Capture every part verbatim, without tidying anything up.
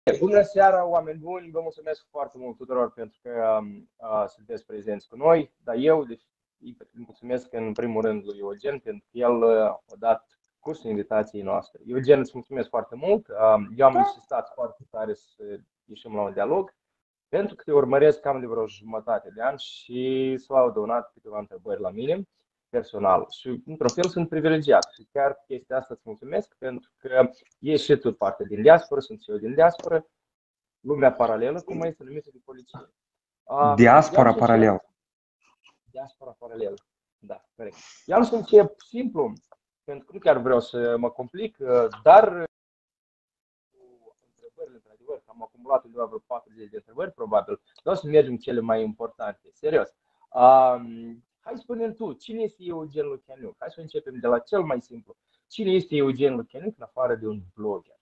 Bună seara, oameni buni! Vă mulțumesc foarte mult tuturor pentru că uh, sunteți prezenți cu noi, dar eu deci, îi mulțumesc în primul rând lui Eugen pentru că el uh, a dat cursul invitației noastre. Eugen, îți mulțumesc foarte mult. Uh, eu am insistat foarte tare să ieșim la un dialog pentru că te urmăresc cam de vreo jumătate de an și s-au adunat câteva întrebări la mine personal și într-un fel sunt privilegiat și chiar chestia asta îți mulțumesc pentru că ești și tu parte din diaspora, sunt și eu din diaspora, lumea paralelă, cum mai este numită de poliție. Diaspora paralelă. Diaspora paralelă, da, corect. Eu am să încep simplu, pentru că nu chiar vreau să mă complic, dar întrebările, într-adevăr, am acumulat undeva vreo patruzeci de întrebări, probabil, dar o să mergem cele mai importante, serios. Um, hai spune-mi tu, cine este Eugen Lucianiuc? Hai să începem de la cel mai simplu. Cine este Eugen Lucianiuc în afară de un blogger?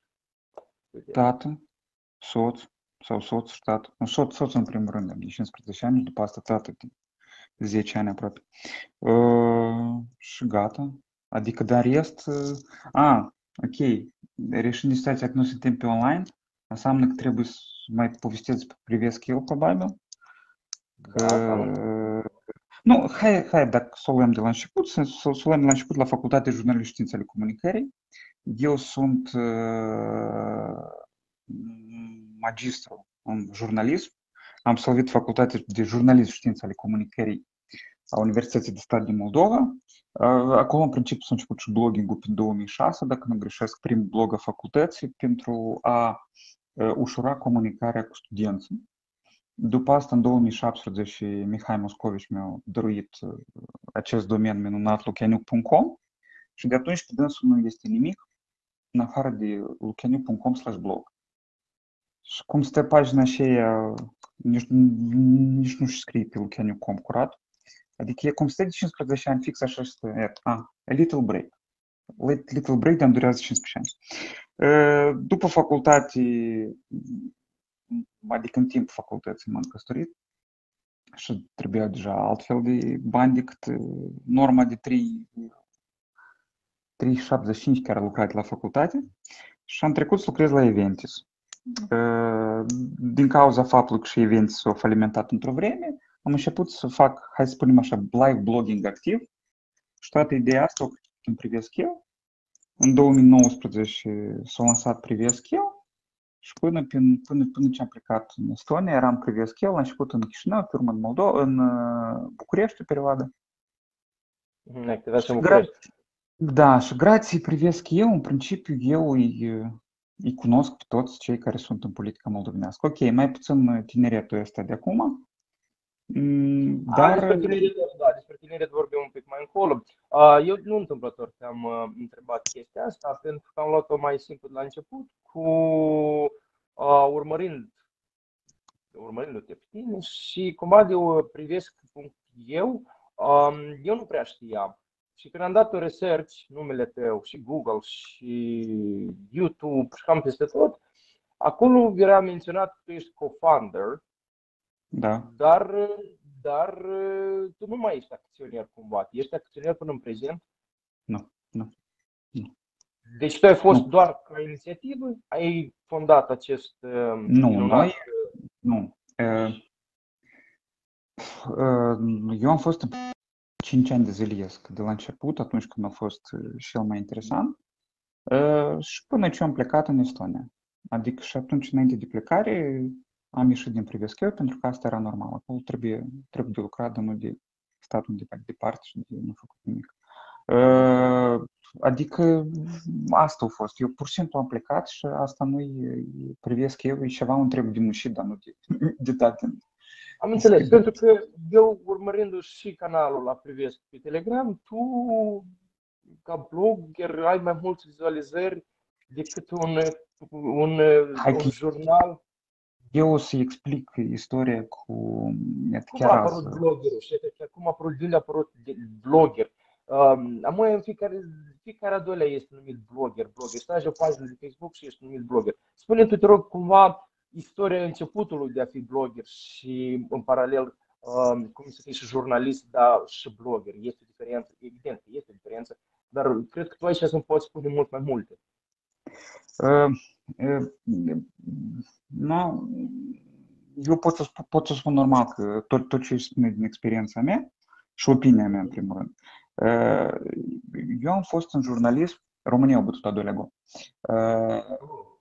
Tată, soț sau soț și tată. Un soț, soț în primul rând, de cincisprezece ani, după asta tată de zece ani aproape. Uh, și gata. Adică de rest, uh, a, ok, reșind de situația că nu suntem pe online, înseamnă că trebuie să mai povestesc pe privesc eu, probabil. Că, Da, nu, hai, hai, dacă să o luăm de la început, să, să o luăm de la început la Facultatea de Jurnalism și Științe ale Comunicării. Eu sunt uh, magistru în jurnalism. Am absolvit Facultatea de Jurnalism și Științe ale Comunicării a Universității de Stat din Moldova. Acolo, în principiu, s-a început și blogging-ul prin două mii șase, dacă nu greșesc, primul blog a facultății, pentru a ușura comunicarea cu studenții. După asta, în două mii șaptesprezece, Mihai Moscovici mi-a dăruit acest domen minunat lucianiuc punct com și de atunci pe dânsul nu este nimic în afară de lucianiuc punct com slash blog. Și cum stă pagina aceea, nici, nici nu scrie pe lucianiuc punct com curat. Adică e cum stă de cincisprezece ani, fix așa stă, a, a little break. Little break, dar durează cincisprezece ani. După facultate, adică în timpul facultății m-am căsătorit și trebuia deja altfel de bani decât norma de trei virgulă șaptezeci și cinci care a lucrat la facultate și am trecut să lucrez la Eventis. Din cauza faptului că și Eventis s-a falimentat într-o vreme, am început să fac, hai să spunem așa, live blogging activ și toată ideea asta o îmi privesc eu. În două mii nouăsprezece s-a lansat Privesc eu și până, până, până, până ce am plecat în Estonia eram Privesc eu, la început în Chișinău, pe urmă în Moldova, în București o perioadă. Activați în București. Da, și grație Privesc eu, în principiu eu îi, îi cunosc pe toți cei care sunt în politica moldovenească. Ok, mai puțin tineretul ăsta de acum. Dar... A, despre tineret, da, despre tineret vorbim un pic mai încolo. Eu nu întâmplător că am întrebat chestia asta, pentru că am luat-o mai simplu de la început, cu uh, urmărind, urmărindu-te pe tine și cumva de o privesc eu, um, eu nu prea știam. Și când am dat un research, numele tău și Google și YouTube și cam peste tot, acolo era menționat că tu ești co-founder. Da. Dar, dar tu nu mai ești acționer cumva. Ești acționer până în prezent? Nu, nu. nu. Deci tu ai fost nu. doar ca inițiativă? Ai fondat acest Nu, minunat... noi, nu. Eu am fost cinci ani de zilesc de la început, atunci când a fost cel mai interesant, și până ce am plecat în Estonia. Adică și atunci, înainte de plecare, am ieșit din Privesc eu, pentru că asta era normal. Acolo trebuie, trebuie de lucrat, dar nu de stat undeva departe și de nu făcut nimic. Adică asta a fost. Eu pur și simplu am plecat și asta nu-i Privesc eu, e ceva un trebuie de muncit, dar nu de, de dat. Am înțeles, pentru că eu urmărindu-și și canalul la Privesc pe Telegram, tu ca blogger ai mai multe vizualizări decât un, un, un jurnal. Eu o să explic istoria cu... Cum a apărut bloggerul? Cum a apărut, de unde a apărut blogger? Um, Amoi în fiecare, fiecare a doilea este numit blogger, blogger. Stai o pagină de Facebook și ești numit blogger. Spune tu, te rog, cumva istoria începutului de a fi blogger și în paralel um, cum să fii și jurnalist, dar și blogger. Este diferență? Evident, este diferență, dar cred că tu aici să-mi poți spune mult mai multe. Uh, uh, nu, eu pot să, spun, pot să spun normal că tot, tot ce spune din experiența mea și opinia mea, în primul rând. Uh, eu am fost în jurnalism, România a bătut a doilea gol. Uh,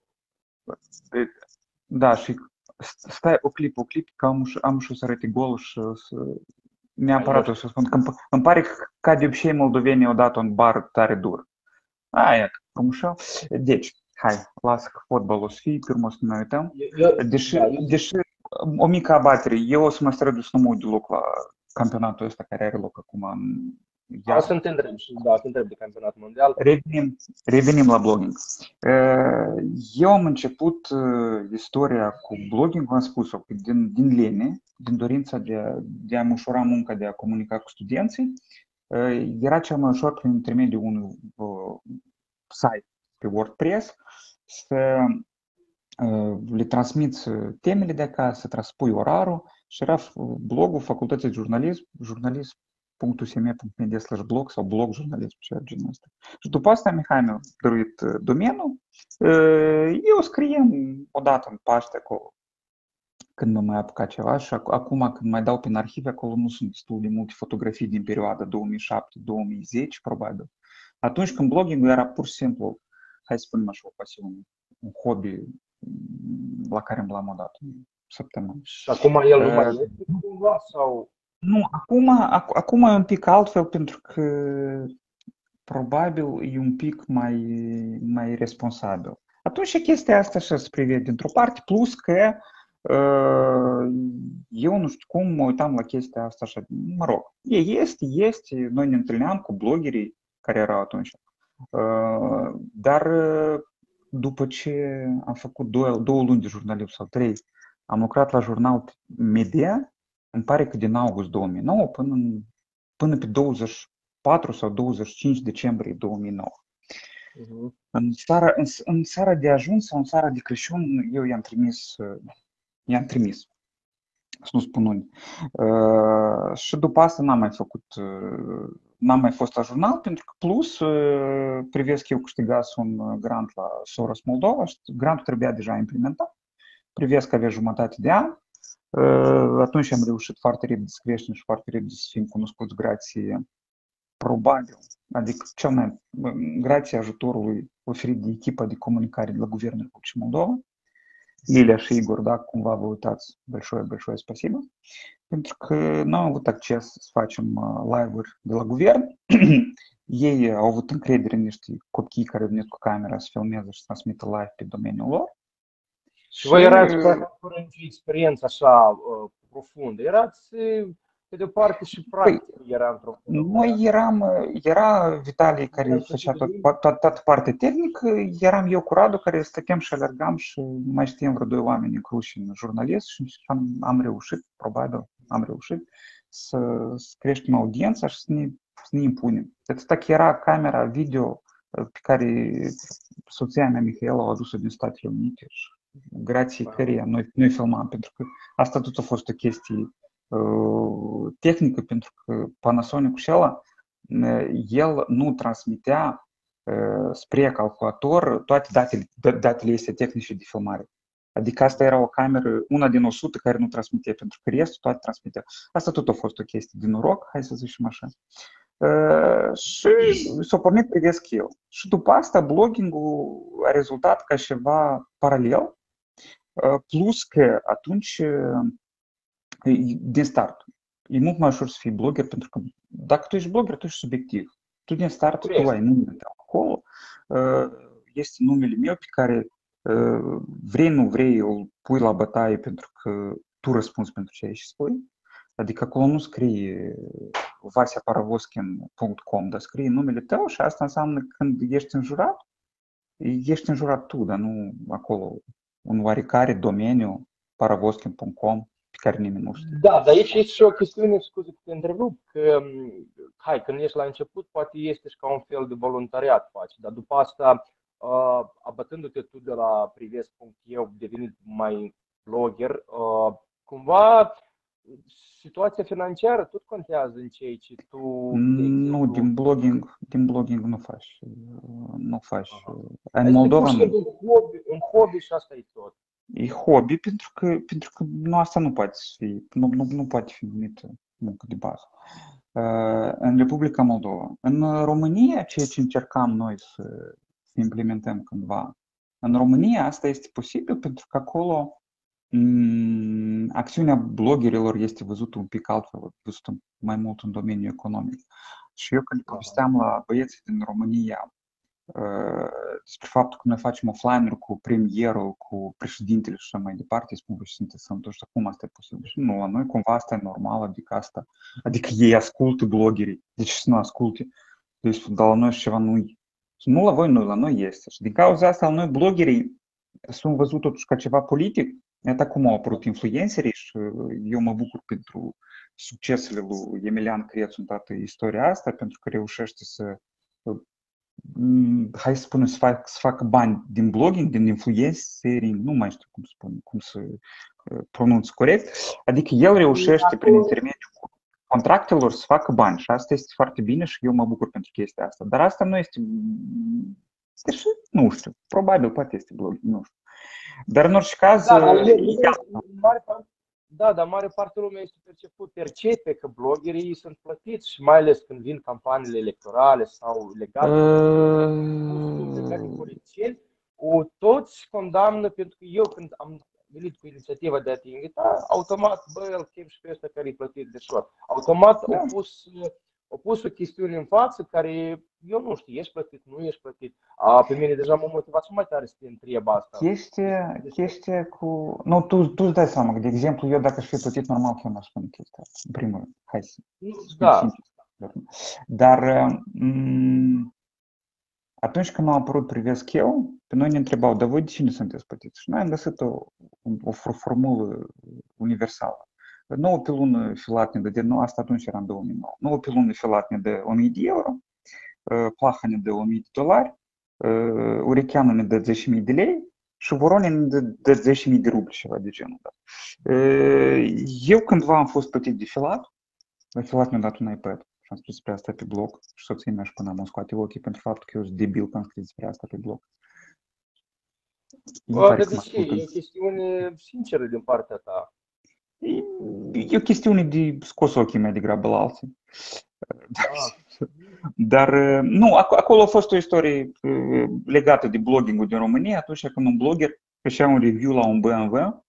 da, și stai o clip, o clip, că am, am și o să arăt golul și să, neapărat o să spun că îmi, îmi pare că ca de obicei moldovenii au dat un bar tare dur. Aia, frumușel. Deci, hai, lasă că fotbalul o să fie, pe urmă o să ne uităm. Deși, da, deși o mică abatere, eu o să mă străduie să nu mă uit deloc la campionatul ăsta care are loc acum în iarnă. O să te întreb și da, te întreb de campionatul mondial. Revenim, revenim la blogging. Eu am început istoria cu blogging, v-am spus-o, din, din lene, din dorința de a, de a-mi ușura munca, de a comunica cu studenții. Era cel mai ușor prin intermediul unui uh, site pe WordPress să uh, le transmiți temele de acasă, să transpui orarul și era blogul Facultății de Jurnalism, jurnalism punct u s m punct m d slash blog sau blog jurnalism, ceva genul ăsta. Și după asta Mihai mi-a dăruit domenul. Uh, eu scriem odată în Paște acolo când mă mai apucat ceva și acum când mai dau prin arhive, acolo nu sunt destul de multe fotografii din perioada două mii șapte două mii zece, probabil. Atunci când blogging era pur și simplu, hai să spunem așa, o pasiune, un hobby la care îmi l-am dat în săptămână. Și acum el nu mai este cumva sau? Nu, acum, ac- acum e un pic altfel pentru că probabil e un pic mai, mai responsabil. Atunci chestia asta și se privede dintr-o parte, plus că eu nu știu cum mă uitam la chestia asta așa, mă rog, este, este, noi ne întâlneam cu bloggerii care erau atunci, dar după ce am făcut două, două luni de jurnalism sau trei, am lucrat la jurnal Media, îmi pare că din august două mii nouă până, în, până pe douăzeci și patru sau douăzeci și cinci decembrie două mii nouă. Uh-huh. În, seara, în, în seara de ajuns sau în seara de Crăciun, eu i-am trimis I-am trimis, să nu spun unde. Uh, și după asta n-am mai făcut, uh, n-am mai fost la jurnal, pentru că plus uh, privesc că eu câștigasem un grant la Soros Moldova și grantul trebuia deja implementat. Privesc că avea jumătate de an. Uh, atunci am reușit foarte repede să creștem și foarte repede să fim cunoscuți grație, probabil, adică cel mai grație ajutorului oferit de echipa de comunicare de la Guvernul Republicii Moldova. Lilia și Igor, da, cumva vă uitați, большое, большое спасибо, pentru că nu am avut acces să facem live-uri de la guvern. Ei au avut încredere în niște copii care au venit cu camera să filmeze și să transmită live pe domeniul lor. Și voi erați fără nicio experiență așa uh, profundă, erați pe de o parte și practic păi, era într-o noi eram, era Vitalie care făcea tot, tot, toată partea tehnică, eram eu cu Radu care stăteam și alergam și mai știam vreo doi oameni incluși în jurnalist și am, am reușit, probabil am reușit să, să creștem audiența și să ne, să ne impunem. Atâta că era camera video pe care soția mea, Mihaela, a adus-o din Statele Unite și grație căreia noi, noi filmam, pentru că asta tot a fost o chestie tehnică, pentru că Panasonic-ul acela, el nu transmitea spre calculator toate datele, datele este tehnice de filmare. Adică asta era o cameră, una din o sută care nu transmitea, pentru că restul toate transmitea. Asta tot a fost o chestie de noroc, hai să zicem așa. Uh, și s-a pornit privesc eu. Și după asta blogging-ul a rezultat ca ceva paralel, uh, plus că atunci din start. E mult mai ușor să fii blogger, pentru că dacă tu ești blogger, tu ești subiectiv. Tu din start, tu ai numele tău acolo, este numele meu pe care vrei, nu vrei, îl pui la bătaie pentru că tu răspunzi pentru ce ai și spui. Adică acolo nu scrie vasia paravoskin punct com, dar scrie numele tău și asta înseamnă că când ești înjurat, ești înjurat tu, dar nu acolo un oarecare domeniu paravoskin punct com pe care nimeni nu știe. Da, dar aici este și o chestiune, scuze că te întrerup, că hai, când ești la început, poate este și ca un fel de voluntariat faci, dar după asta, abătându-te tu de la privesc punct e u, devenit mai blogger, cumva situația financiară tot contează în ceea ce tu, de Nu, exemplu... din blogging, din blogging nu faci. Nu faci. Aha. În Este pur Moldova și nu. simplu un hobby, un hobby și asta e tot. E hobby pentru că, pentru că nu, asta nu poate fi, nu, nu, nu poate fi numită muncă de bază. Uh, În Republica Moldova. În România, ceea ce încercam noi să, să implementăm cândva, în România asta este posibil pentru că acolo m, acțiunea bloggerilor este văzută un pic altfel, văzută mai mult în domeniul economic. Și eu când povesteam la băieții din România despre faptul că noi facem offline-uri cu premierul, cu președintele și așa mai departe, spun că sunteți sănătoși, cum asta e posibil? Și nu, la noi cumva asta e normal, adică asta, adică ei ascultă bloggerii, deci să nu asculte, deci dar la noi ceva nu-i, nu la voi, nu, la noi este. Și din cauza asta, la noi bloggerii sunt văzut totuși ca ceva politic, iată cum au apărut influencerii și eu mă bucur pentru succesele lui Emilian Crețu în toată istoria asta, pentru că reușește să hai să spunem, să, fac, să facă bani din blogging, din influencering, nu mai știu cum, spun, cum să uh, pronunț corect, adică el reușește prin intermediul contractelor să facă bani și asta este foarte bine și eu mă bucur pentru chestia asta. Dar asta nu este, deci, nu știu, probabil poate este blogging, nu știu. Dar în orice caz, da, dar e, mare, da, dar mare parte lumea este perceput, percepe că bloggerii sunt plătiți și mai ales când vin campaniile electorale sau legate uh... de politicieni, o toți condamnă, pentru că eu când am venit cu inițiativa de a te invita, automat, bă, îl chem și pe ăsta care e plătit de șor. Automat au pus, au pus o chestiune în față care, eu nu știu, ești plătit, nu ești plătit. A, pe mine deja m-a motivat și mai tare să te întreb asta. Chestia, chestia cu... Nu, tu, tu îți dai seama că, de exemplu, eu dacă aș fi plătit normal, că eu n-aș spune chestia asta, în primul rând. Hai să... Da. Dar m- atunci când a apărut Privesc eu, pe noi ne întrebau, dar voi de cine sunteți plătiți? Și noi am găsit o, o formulă universală. nouă pe lună filat ne dă, nu, asta atunci era în două mii nouă, nouă pe lună filat ne dă o mie de euro, Plaha ne dă o mie de dolari, Urecheanu ne dă zece mii de lei și Voronin ne dă zece mii de rubli, ceva de genul. Da. Eu cândva am fost plătit de filat, la filat mi-a dat un iPad și am scris despre asta pe blog și soția mea și până am scoate ochii pentru faptul că eu sunt debil că am scris despre asta pe blog. Bă, de ce? E o chestiune sinceră din partea ta. E, e o chestiune de scos ochii mai degrabă la alții. Ah. Dar nu, acolo a fost o istorie legată de blogging-ul din România, atunci când un blogger făcea un review la un B M W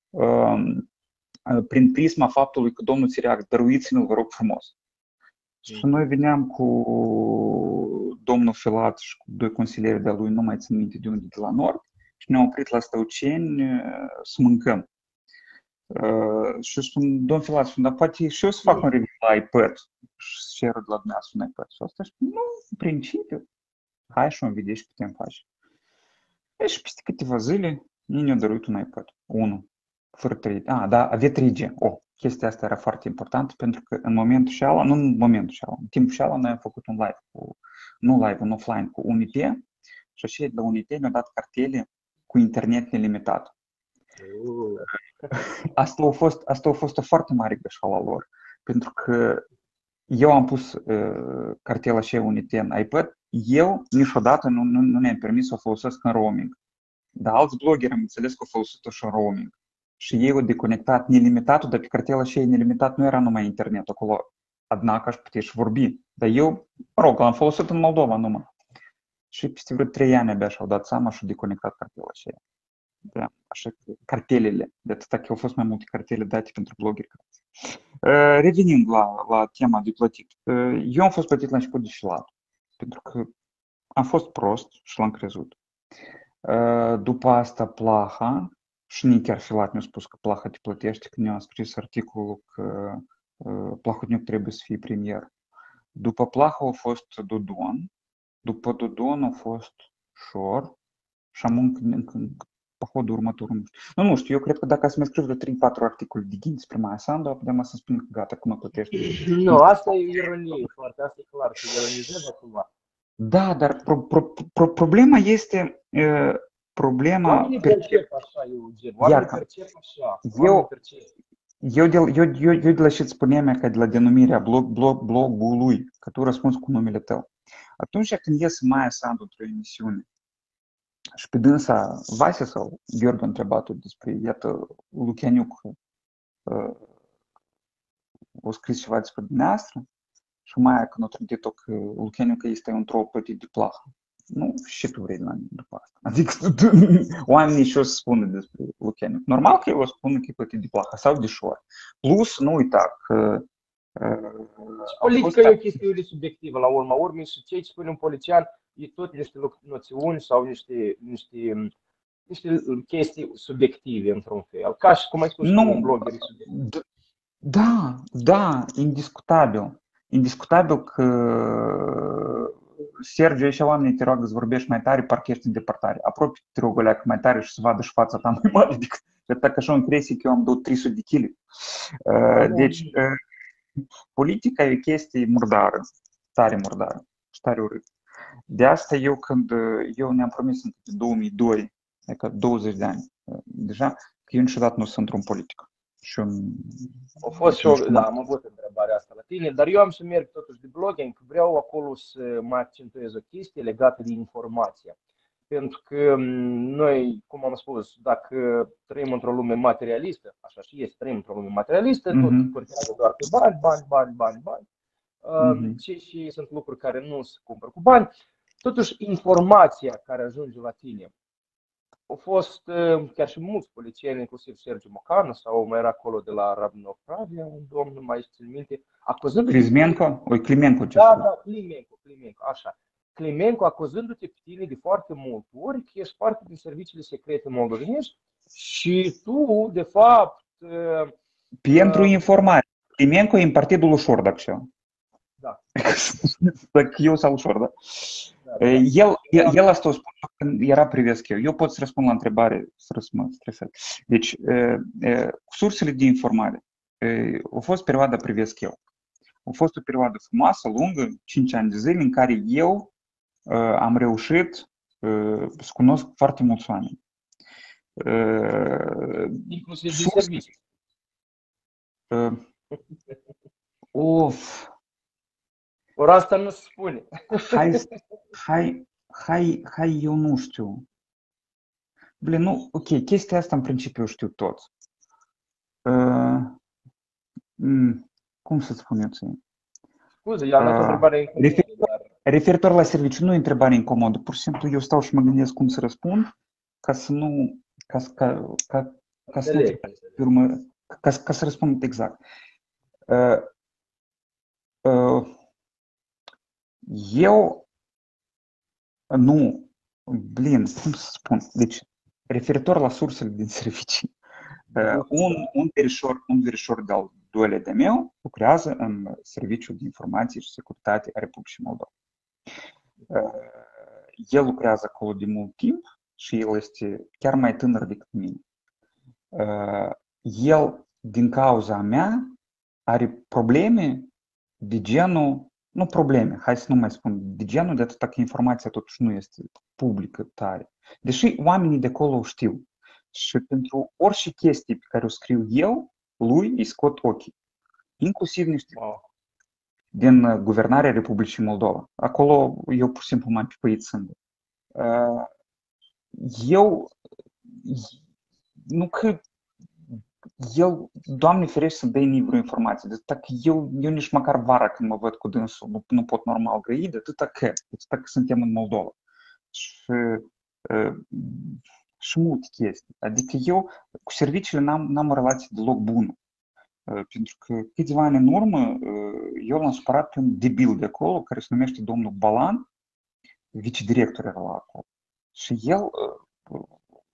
prin prisma faptului că domnul Țiriac, dăruiți-mi-l, vă rog frumos. Și noi veneam cu domnul Filat și cu doi consilieri de-a lui, nu mai țin minte de unde, de la Nord, și ne-am oprit la Stăuceni să mâncăm. Uh, și spun, domn Filat, spun, dar poate și eu să fac un review la iPad și cer de la dumneavoastră un iPad. Și asta spun, nu, în principiu, hai și îmi vedeți ce putem face. E, și peste câteva zile, ei ne-au dăruit un iPad, unul, fără trei G. Ah, da, avea trei G. Oh, chestia asta era foarte importantă pentru că în momentul și ala, nu în momentul și ala, în timpul și ala noi am făcut un live, cu, nu live, un offline cu U N I T și așa de la U N I T ne-au dat cartele cu internet nelimitat. Asta a fost, asta a fost o foarte mare greșeală a lor, pentru că eu am pus uh, cartela și U N I T în iPad, eu niciodată nu, nu, nu ne-am permis să o folosesc în roaming. Dar alți bloggeri am înțeles că au folosit-o și în roaming. Și ei au deconectat nelimitatul, dar pe cartela și ei nelimitat nu era numai internet acolo. Adnac aș putea și vorbi. Dar eu, mă rog, l-am folosit în Moldova numai. Și peste vreo trei ani abia și-au dat seama și au deconectat cartela și ei. Da, așa că cartelele, de atâta că au fost mai multe cartele date pentru bloggeri. Uh, revenind la, la tema de plătit. Uh, eu am fost plătit la început de filat, pentru că am fost prost și l-am crezut. Uh, după asta Plaha, și nici chiar filat mi-a spus că Plaha te plătește, când eu am scris articolul că uh, Plahotniuc trebuie să fie premier. După Plaha a fost Dodon, după Dodon a fost Șor și am încă, încă, încă pohodul următor. Nu, nu știu, eu cred că dacă ați mai scris vreo trei patru articole de ghid despre Maia Sandu, putem să spun că gata, că mă plătește. Nu, asta e ironie, foarte, asta e clar, că ironizez acum. Da, dar pro, pro, pro, problema este, uh, problema... Oamenii percep așa, Eugen, oamenii percep așa, oamenii percep. eu, de, eu, eu, eu de la ce spuneam că de la denumirea blog, blog, blogului, că tu răspunzi cu numele tău. Atunci când ies Maia Sandu într-o emisiune și pe dânsa Vasea sau Gheorghe a întrebat-o despre, iată, Lucianiuc uh, o scris ceva despre dumneavoastră și Maia când a trântit-o că Lucianiuc este un troll plătit de plahă. Nu, și tu vrei de la mine după asta. Adică oamenii și o să spună despre Lucianiuc. Normal că eu o spună că e plătit de plahă sau de șor. Plus, nu uita că uh, politica e o chestiune subiectivă la urma urmei și ce spune un polițian e tot niște noțiuni sau niște, niște, niște chestii subiective într-un fel. Ca și cum ai spus, nu, un blogger subiectiv. Da, da, indiscutabil. Indiscutabil că Sergiu, ăștia oamenii te roagă să vorbești mai tare, parcă ești în depărtare. Apropie te rog o leacă mai tare și să vadă și fața ta mai mare decât dacă așa impresie că eu am două trei sute de kg. Deci, politica e o chestie murdară, tare murdară și tare urât. De asta eu când eu ne-am promis în două mii doi, adică douăzeci de ani deja, că eu niciodată nu sunt într-un politic. Și un... A fost și eu, da, am avut întrebarea asta la tine, dar eu am să merg totuși de blogging, vreau acolo să mai accentuez o chestie legată de informația. Pentru că noi, cum am spus, dacă trăim într-o lume materialistă, așa și este, trăim într-o lume materialistă, mm-hmm. tot contează doar pe bani, bani, bani, bani, bani. Mm-hmm. Ce și sunt lucruri care nu se cumpără cu bani. Totuși, informația care ajunge la tine, au fost chiar și mulți polițieni, inclusiv Sergiu Mocanu sau mai era acolo de la Rabnov Pravia, un domn, nu mai țin minte, acuzându-te... Climenco? Oi, Climenco ce Da, da, Climenco, Climenco, așa. Climenco acuzându-te pe tine de foarte multe ori că ești parte din serviciile secrete moldovenești și tu, de fapt... Pentru uh, informare. Climenco e în partidul ușor, dacă știu. Da. Dacă eu sau ușor, da? Da, da. El, el, el asta o spune când era privesc eu. Eu pot să răspund la întrebare, să mă stresez. Deci, cu sursele de informare, a fost perioada privesc eu. A fost o perioadă frumoasă, lungă, cinci ani de zile, în care eu am reușit să cunosc foarte mulți oameni. Inclusiv din servicii. Of! Ori asta nu se spune. Hai, hai, hai, hai, eu nu știu. Bine, nu, ok, chestia asta în principiu știu toți. Uh, mm, cum să-ți spun eu ție? Scuze, eu am dat o întrebare incomodă. Referitor, referitor la serviciu, nu e întrebare incomodă. Pur și simplu eu stau și mă gândesc cum să răspund ca să nu, ca, ca, ca, ca să nu urmă, ca, ca să răspund exact. Uh, uh, Eu nu, blin, cum să spun, deci, referitor la sursele din servicii, un, un verișor, un verișor de-al doilea de meu lucrează în Serviciul de Informații și Securitate a Republicii Moldova. El lucrează acolo de mult timp și el este chiar mai tânăr decât mine. El, din cauza mea, are probleme de genul, nu probleme, hai să nu mai spun de genul, de atâta că informația totuși nu este publică tare. Deși oamenii de acolo știu. Și pentru orice chestii pe care o scriu eu, lui îi scot ochii. Inclusiv niște din guvernarea Republicii Moldova. Acolo eu pur și simplu m-am pipăit singur. Eu, nu că el, Doamne ferește să dai vreo informație, de atâta că eu, eu nici măcar vara când mă văd cu dânsul nu, nu pot normal grăi, de atâta că, de atâta că suntem în Moldova. Și, uh, și multe chestii. Adică eu cu serviciile n-am, n-am o relație deloc bună. Uh, pentru că câțiva ani în urmă uh, eu l-am supărat pe un debil de acolo care se numește domnul Balan, vicedirector era la acolo. Și el uh,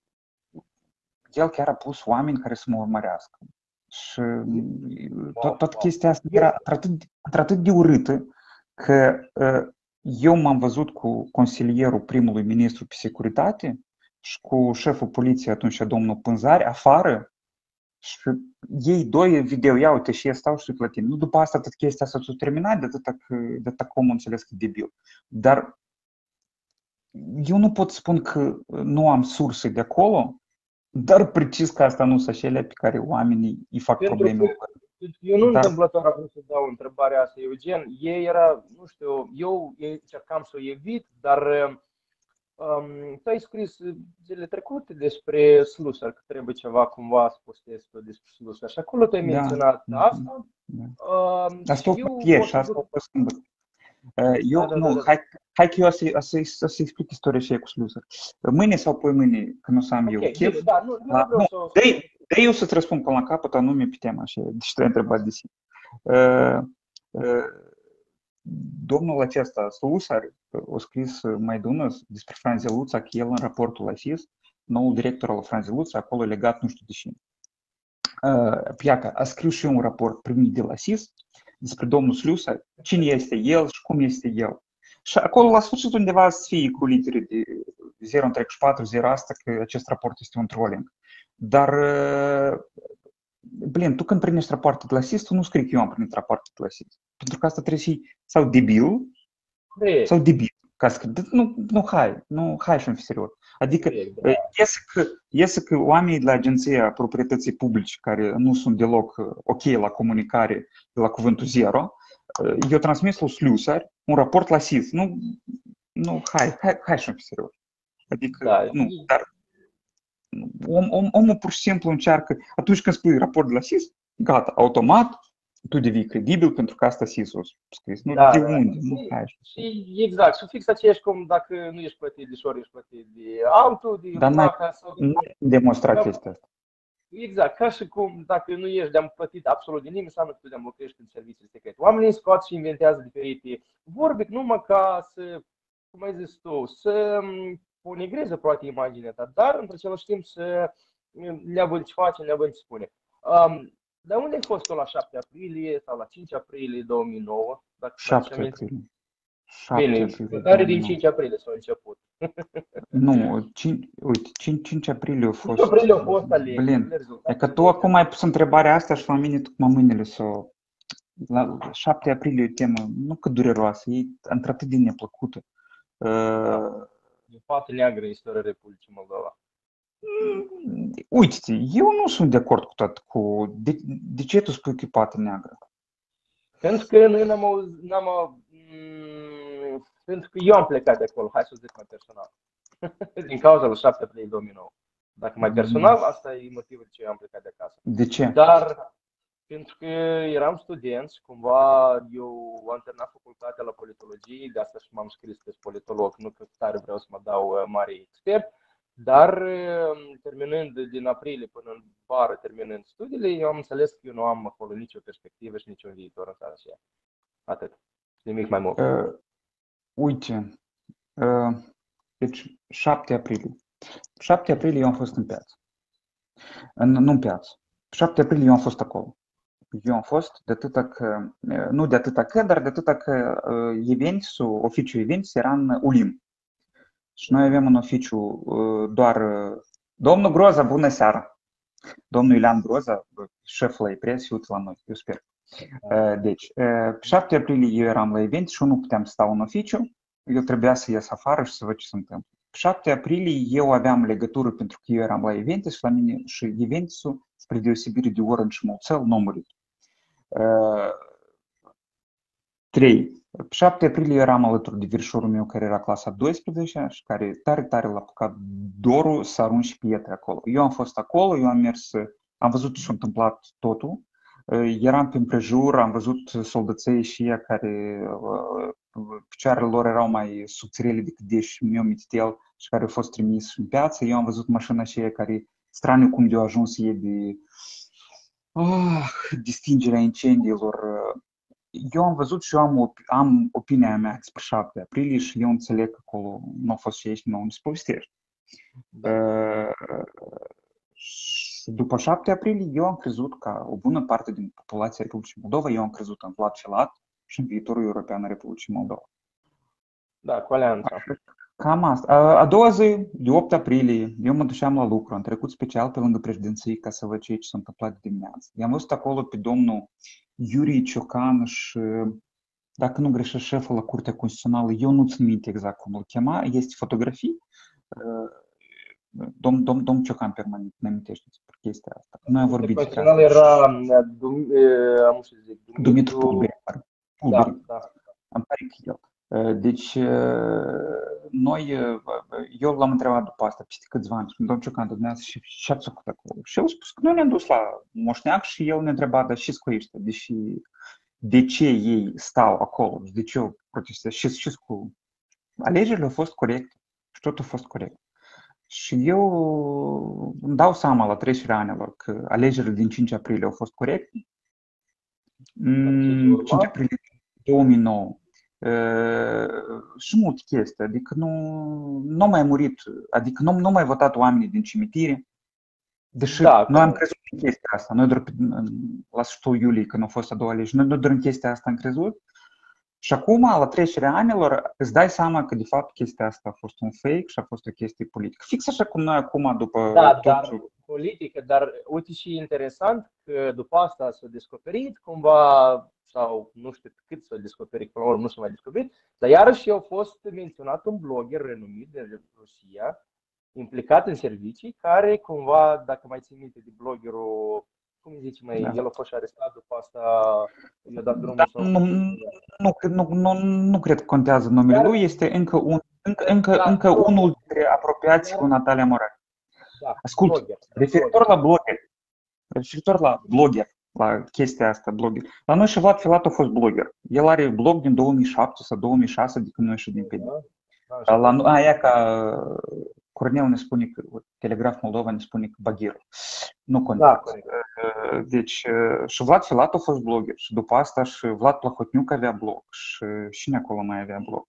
El chiar a pus oameni care să mă urmărească. Și tot, tot chestia asta era atât, atât de urâtă că uh, eu m-am văzut cu consilierul primului ministru pe securitate și cu șeful poliției atunci, domnul Pânzari, afară și ei doi video, ia uite și ei stau și la tine. Nu după asta tot chestia asta s-a terminat, de atâta că, de atâta cum înțeles că e debil. Dar eu nu pot spune că nu am surse de acolo Dar precis că asta nu sunt acelea pe care oamenii îi fac Pentru probleme. că eu nu Dar, întâmplător am vrut să dau întrebarea asta, Eugen. Ei era, nu știu, eu încercam să o evit, dar um, tu ai scris zilele trecute despre Slusar, că trebuie ceva cumva să postezi tu despre Slusar. Și acolo tu ai da, menționat asta. da. Um, Asta o și eu fie o și să asta duc. o fost sâmbătă. Uh, Da, Eu, da, da, nu, da, da. hai, hai că eu o să, o să, o să explic istoria și cu Slusar. Mâine sau poi mâine, când o să am Ok, eu chef, bine, da, nu, eu la, nu vreau nu, să o dă dă eu să-ți răspund până la capăt, anume pe tema și deci te-ai întrebat de sine. Uh, uh, Domnul acesta, Slusar, a scris mai devreme despre Franz Luța, că el în raportul la S I S, noul director al Franz Luța, acolo legat nu știu de cine. Piaca a scris și un raport primit de la S I S despre domnul Slusar, cine este el și cum este el. Și acolo, la sfârșit, undeva să fie cu litere de zero între patru, zero asta, că acest raport este un trolling. Dar, blin, tu când primești rapoarte de la S I S, tu nu scrii că eu am primit rapoarte de la S I S. Pentru că asta trebuie să fie sau debil, sau debil. Ca să, nu, nu, hai, nu, hai și-mi fi serios. Adică, iese că, iese că oamenii de la Agenția Proprietății Publice, care nu sunt deloc ok la comunicare de la cuvântul zero, eu transmis lui Slusar un raport la S I S. Nu, nu, hai, hai, hai și-mi fi serios. Adică, Da. nu, dar om, om, omul pur și simplu încearcă, atunci când spui raport de la S I S, gata, automat, tu devii credibil pentru că asta S I S-ul a scris. Nu, Da, de da. unde? Și, Nu, hai. și exact, și fix aceeași cum dacă nu ești plătit de șor, ești plătit de altul, de Dar n-ai placa sau de... n-ai demonstrat chestia asta. Exact, ca și cum dacă nu ești de-am plătit absolut de nimeni, înseamnă că tu de-am lucrești în servicii secrete. Oamenii scot și inventează diferite vorbe numai ca să, cum ai zis tu, să ponegreze poate imaginea ta, dar într același timp să le având ce face, le având ce spune. Um, dar unde ai fost tu la șapte aprilie sau la cinci aprilie două mii nouă? șapte aprilie. Bine, votare din cinci aprilie s-a început. Nu, cinci, uite, cinci, cinci aprilie a fost. cinci aprilie a fost alegeri. Blin, e că tu acum ai pus întrebarea asta și la mine tocmai mâinile s-o... La șapte aprilie e o temă, nu că dureroasă, e într-atât de neplăcută. Da. E parte neagră în istoria Republicii Moldova. Uite, eu nu sunt de acord cu tot cu... De, de ce tu spui că e parte neagră? Pentru că noi n-am auzit, n-am m- pentru că eu am plecat de acolo, hai să zic mai personal. Din cauza lui șapte aprilie două mii nouă. Dacă mai personal, asta e motivul de ce eu am plecat de acasă. De ce? Dar pentru că eram studenți, cumva eu am terminat facultatea la politologie, de asta și m-am scris că sunt politolog, nu că tare vreau să mă dau mare expert, dar terminând din aprilie până în vară, terminând studiile, eu am înțeles că eu nu am acolo nicio perspectivă și niciun viitor în țara aceea. Atât. Nimic mai mult. Uh, uite, uh, deci șapte aprilie. șapte aprilie eu am fost în piață. În, nu în piață. șapte aprilie eu am fost acolo. Eu am fost de atâta că, nu de atâta că, dar de atâta că uh, eventul, oficiul events era în Ulim. Și noi avem în oficiu uh, doar uh, domnul Groza, bună seara! Domnul Iulian Groza, șef la E-Press, și uite la noi, eu sper. Uh, deci, uh, pe șapte aprilie eu eram la event și eu nu puteam sta în oficiu, eu trebuia să ies afară și să văd ce se întâmplă. Pe șapte aprilie eu aveam legătură pentru că eu eram la event și la mine și eventul, spre deosebire de Orange și Mulțel, nu a murit. trei. Pe șapte aprilie eram alături de verișorul meu care era clasa a douăsprezecea și care tare, tare l-a apucat dorul să arunci pietre acolo. Eu am fost acolo, eu am mers, am văzut ce s-a întâmplat totul. Eram pe împrejur, am văzut soldăței și ea care picioarele lor erau mai subțirele decât deși mi-o mititel și care au fost trimis în piață. Eu am văzut mașina aceea care straniu cum de-a ajuns e de oh, distingerea incendiilor. Eu am văzut și eu am, am opinia mea despre șapte aprilie și eu înțeleg că acolo nu a fost și ești nou, nu se povestești. Uh, după șapte aprilie eu am crezut ca o bună parte din populația Republicii Moldova, eu am crezut în Vlad Filat și în viitorul european al Republicii Moldova. Da, cu alianța. Cam asta. A doua zi, de opt aprilie, eu mă duceam la lucru, am trecut special pe lângă președinție ca să văd ce s-a întâmplat de dimineață. I-am văzut acolo pe domnul Iurie Ciocan și, dacă nu greșesc, șeful la Curtea Constituțională, eu nu țin minte exact cum îl chema, este fotografii. Domn, domn, domn Ciocan permanent ne amintește despre chestia asta. Noi am vorbit despre Constituțional asta. era, Dum- e, am să zic, Dumitru Dumitru, Pulberi. da, Pulberi. da. Îmi pare că el. Deci, noi, eu l-am întrebat după asta, peste câțiva ani, domnul Ciocan, dumneavoastră, și ce ați făcut acolo? Și el a spus că noi ne-am dus la moșneac și el ne întreba, dar și cu ăștia, deși de ce ei stau acolo, de ce eu protestez, și și cu alegerile au fost corecte și totul a fost corect. Și eu îmi dau seama la trecerea anilor că alegerile din cinci aprilie au fost corecte. cinci aprilie două mii nouă. Și multe chestii, adică nu, nu mai murit, adică nu, nu mai votat oamenii din cimitire, deși da, noi am crezut în chestia asta, noi doar la sfârșitul iulie, când au fost a doua lege, noi doar în chestia asta am crezut și acum, la trecerea anilor, îți dai seama că de fapt chestia asta a fost un fake și a fost o chestie politică. Fix așa cum noi acum, după da, tot... dar politică, dar uite și interesant că după asta s-a descoperit cumva, sau nu știu cât s-a descoperit, până la urmă nu s-a mai descoperit, dar iarăși a fost menționat un blogger renumit de Rusia, implicat în servicii, care cumva, dacă mai țin minte de bloggerul, cum îi zice, mai, da. El a fost arestat, după asta i-a dat drumul. Da, sau... nu, nu, nu, nu, nu cred că contează numele Dar, lui, este încă, un, încă, încă, da, încă unul dintre apropiații cu Natalia Morar. Da, ascult, blogger, referitor blogger. la blogger, referitor la blogger, la chestia asta, blogger. La noi și Vlad Filat a fost blogger. El are blog din două mii șapte sau două mii șase, de când noi și din P D. Da, da, la, a, aia ca Cornel ne spune că, Telegraf Moldova ne spune că Baghirul. Nu contează. Da, deci, și Vlad Filat a fost blogger și după asta și Vlad Plahotniuc avea blog și cine acolo mai avea blog?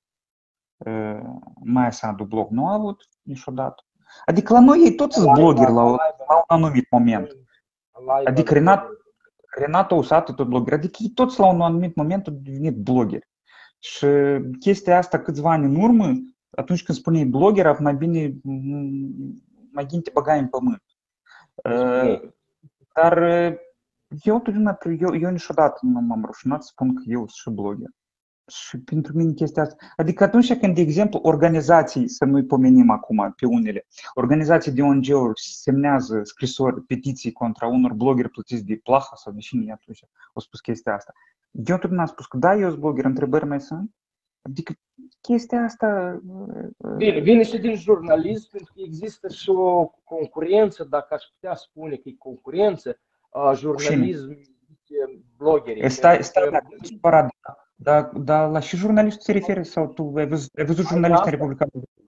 Maia Sandu blog nu a avut niciodată. Adică la noi ei toți sunt blogeri la, la un anumit moment. Adică Renat, Renata Usată tot blogger. Adică ei toți la un anumit moment au devenit blogeri. Și chestia asta câțiva ani în urmă, atunci când spuneai blogger, mai bine, mai bine te băgai în pământ. Uh, dar eu totdeauna, eu, eu niciodată nu m-am rușinat să spun că eu sunt și blogger. Și pentru mine chestia asta, adică atunci când, de exemplu, organizații, să nu-i pomenim acum pe unele, organizații de O N G-uri semnează scrisori, petiții contra unor blogeri plătiți de Plaha sau de cine atunci au spus chestia asta. Eu totdeauna am spus că da, eu sunt blogger, întrebări mai sunt. Adică chestia asta... Bine, vine și din jurnalism, pentru că există și o concurență, dacă aș putea spune că e concurență, jurnalism, bloggerii. Stai, stai, da, dar da, la și jurnalistul se referi sau tu ai văzut, ai văzut jurnaliști care publică?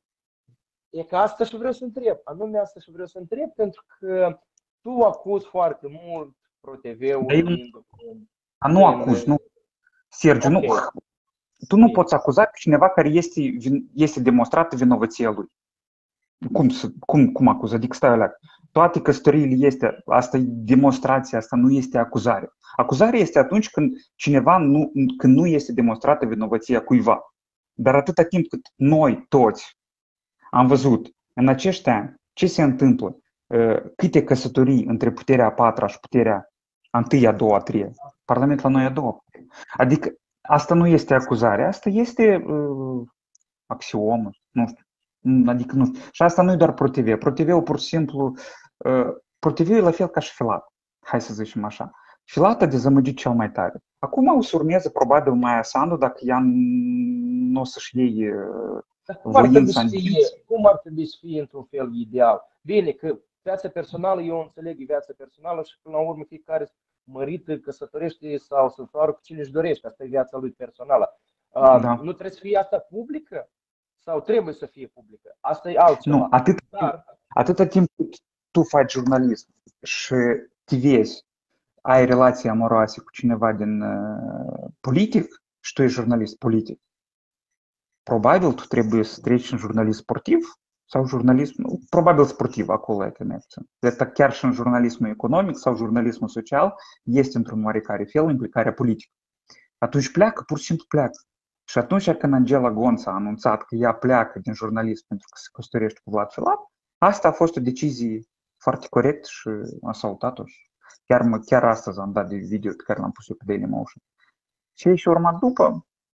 E că asta și vreau să întreb, anume asta și vreau să întreb, pentru că tu acuzi foarte mult ProTV-ul. A, nu acuz, nu. Sergiu, okay. nu. Tu nu poți acuza pe cineva care este, este demonstrată vinovăția lui. Cum, cum, cum acuză? Adică stai alea. Toate căsătoriile este, asta e demonstrație, asta nu este acuzare. Acuzarea este atunci când cineva nu, când nu este demonstrată vinovăția cuiva. Dar atâta timp cât noi toți am văzut în acești ani ce se întâmplă, câte căsătorii între puterea a patra și puterea a întâia, a doua, a treia. Parlamentul la noi a doua. Adică asta nu este acuzare, asta este uh, axiomă, nu știu. Adică nu știu. Și asta nu e doar ProTV. ProTV-ul pur și simplu, uh, ProTV e la fel ca și Filat. Hai să zicem așa. Filat a dezamăgit cel mai tare. Acum o să urmeze probabil Maia Sandu dacă ea nu o să-și iei uh, voința în dinți. Cum ar trebui să fie într-un fel ideal? Bine, că viața personală, eu înțeleg, e viața personală și până la urmă fiecare mărită, căsătorește sau să soară cu cine își dorește. Asta e viața lui personală. Uh, da. Nu trebuie să fie asta publică? Sau trebuie să fie publică? Asta e altceva. Nu, atât, Dar... atâta timp cât tu faci jurnalism și te vezi, ai relații amoroase cu cineva din uh, politic și tu ești jurnalist politic, probabil tu trebuie să treci în jurnalist sportiv sau jurnalism, probabil sportiv, acolo e că merge. Asta chiar și în jurnalismul economic sau jurnalismul social este într-un oarecare fel implicarea politică. Atunci pleacă, pur și simplu pleacă. Și atunci când Angela Gonța a anunțat că ea pleacă din jurnalism pentru că se căsătorește cu Vlad Filat, asta a fost o decizie foarte corectă și am salutat-o. Chiar, chiar astăzi am dat de video pe care l-am pus eu pe Dailymotion. Ce și urmat după,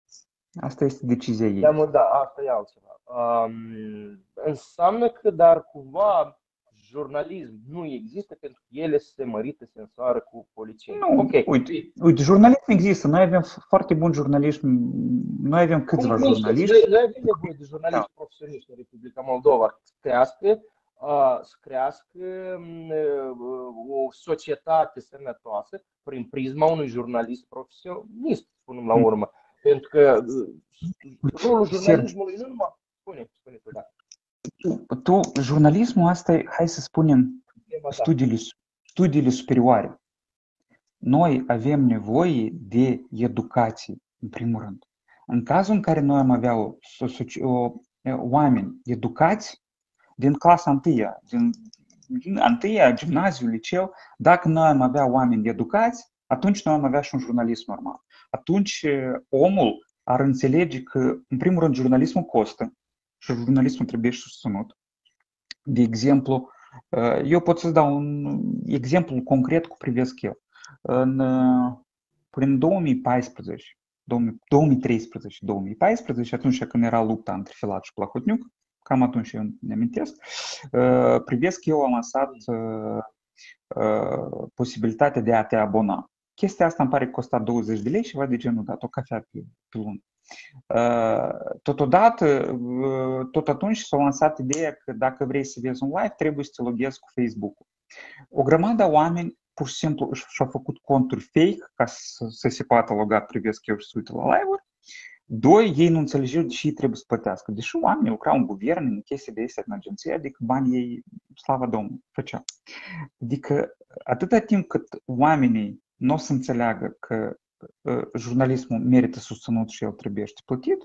Asta este decizia ei. Da, mă, da, asta e altceva. Um, înseamnă că, dar cumva, jurnalism nu există pentru că ele se mărită, se însoară cu polițieni. Nu, Ok. uite, uite, jurnalism există. Noi avem foarte bun jurnalism. Noi avem câțiva Cum, cum jurnaliști. știți, noi, noi avem nevoie de jurnaliști profesioniști în Republica Moldova să crească, uh, să crească uh, o societate sănătoasă prin prisma unui jurnalist profesionist, spunem la urmă. Pentru că uh, rolul jurnalismului nu numai... Spune, spune tu, da. Tu, jurnalismul asta e, hai să spunem, studiile, studiile superioare. Noi avem nevoie de educație, în primul rând. În cazul în care noi am avea o, o, o, oameni educați din clasa întâia, din, din întâia, gimnaziu, liceu, dacă noi am avea oameni educați, atunci noi am avea și un jurnalism normal. Atunci omul ar înțelege că, în primul rând, jurnalismul costă și jurnalismul trebuie și susținut. De exemplu, eu pot să-ți dau un exemplu concret cu privesc eu. În, prin două mii paisprezece, două mii treisprezece două mii paisprezece, atunci când era lupta între Filat și Plahotniuc, cam atunci eu ne amintesc, privesc eu am lansat posibilitatea de a te abona. Chestia asta îmi pare că costa douăzeci de lei și ceva de genul dat, o cafea pe, pe lună. Totodată, tot atunci s-a lansat ideea că dacă vrei să vezi un live, trebuie să te loghezi cu Facebook-ul. O grămadă oameni pur și simplu și-au făcut conturi fake ca să, să se poată loga, privesc eu și să uită la live-uri. Doi, ei nu înțelegeau de ce ei trebuie să plătească. Deși oamenii lucrau în guvern, în chestii de astea, în agenție, adică banii ei, slavă Domnului, făceau. Adică atâta timp cât oamenii nu o să înțeleagă că uh, jurnalismul merită susținut și el trebuie să plătit,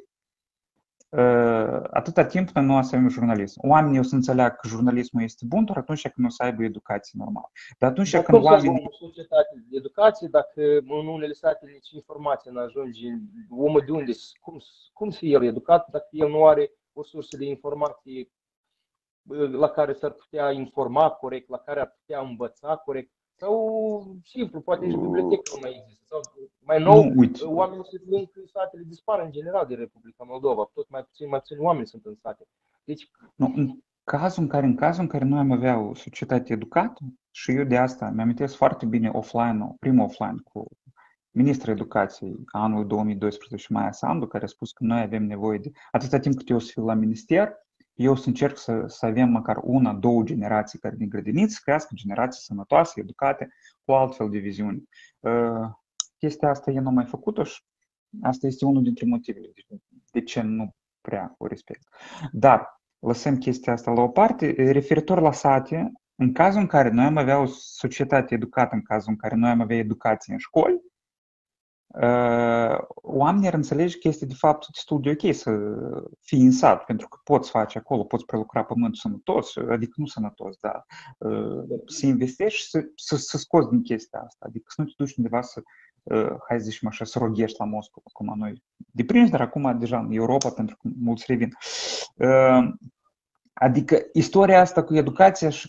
uh, atâta timp noi nu o să avem jurnalism. Oamenii o să înțeleagă că jurnalismul este bun doar atunci când o să aibă educație normală. Dar atunci Dar când cum oamenii... să o societate de educație dacă în unele state nici informația nu ajunge, omul de unde, cum, cum să el educat dacă el nu are o sursă de informație la care s-ar putea informa corect, la care ar putea învăța corect, sau simplu, poate nici bibliotecă nu mai există, sau mai nou, nu, oamenii se plâng că satele dispar în general din Republica Moldova, tot mai puțin, mai puțin oameni sunt în sate. Deci, nu, în cazul în care, în cazul în care noi am avea o societate educată, și eu de asta mi-amintesc foarte bine offline, primul offline cu ministrul educației anul două mii doisprezece, Maia Sandu, care a spus că noi avem nevoie de, atâta timp cât eu o să fiu la minister, eu o să încerc să, să avem măcar una, două generații care din grădiniță să crească generații sănătoase, educate, cu altfel de viziune. Uh, chestia asta e numai făcută și asta este unul dintre motivele de ce nu prea o respect. Dar lăsăm chestia asta la o parte. Referitor la sate, în cazul în care noi am avea o societate educată, în cazul în care noi am avea educație în școli, Uh, oamenii ar înțelege că este de fapt destul de ok să fii în sat, pentru că poți face acolo, poți prelucra pământul sănătos, adică nu sănătos, dar uh, să investești și să, să, să scoți din chestia asta, adică să nu te duci undeva să, uh, hai să zicem așa, să roghești la Moscova, acum noi deprinși, dar acum deja în Europa, pentru că mulți revin. Uh, adică istoria asta cu educația și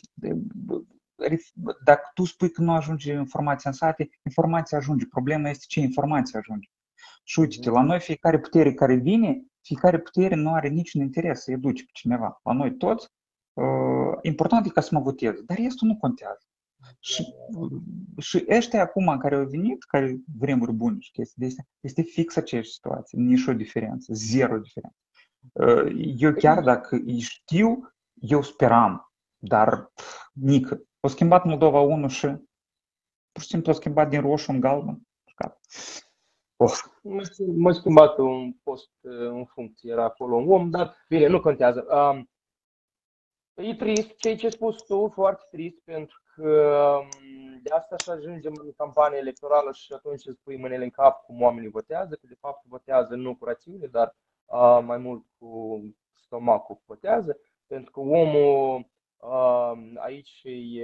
dacă tu spui că nu ajunge informația în sate, informația ajunge. Problema este ce informație ajunge. Și uite, la noi fiecare putere care vine, fiecare putere nu are niciun interes să educe pe cineva. La noi toți, uh, important e ca să mă votez, dar restul nu contează. Și, și ăștia acum care au venit, care vremuri bune și chestii de astea, este fix aceeași situație, nici o diferență, zero diferență. Uh, eu chiar dacă îi știu, eu speram, dar nică. O schimbat Moldova unu și pur și simplu o schimbat din roșu în galben. Oh. M-a schimbat un post în funcție, era acolo un om, dar bine, nu contează. Um, e trist ceea ce ai spus tu, foarte trist, pentru că um, de asta și ajungem în campanie electorală și atunci îți pui mâinile în cap cum oamenii votează, că de fapt votează nu cu rațiune, dar uh, mai mult cu stomacul votează, pentru că omul aici,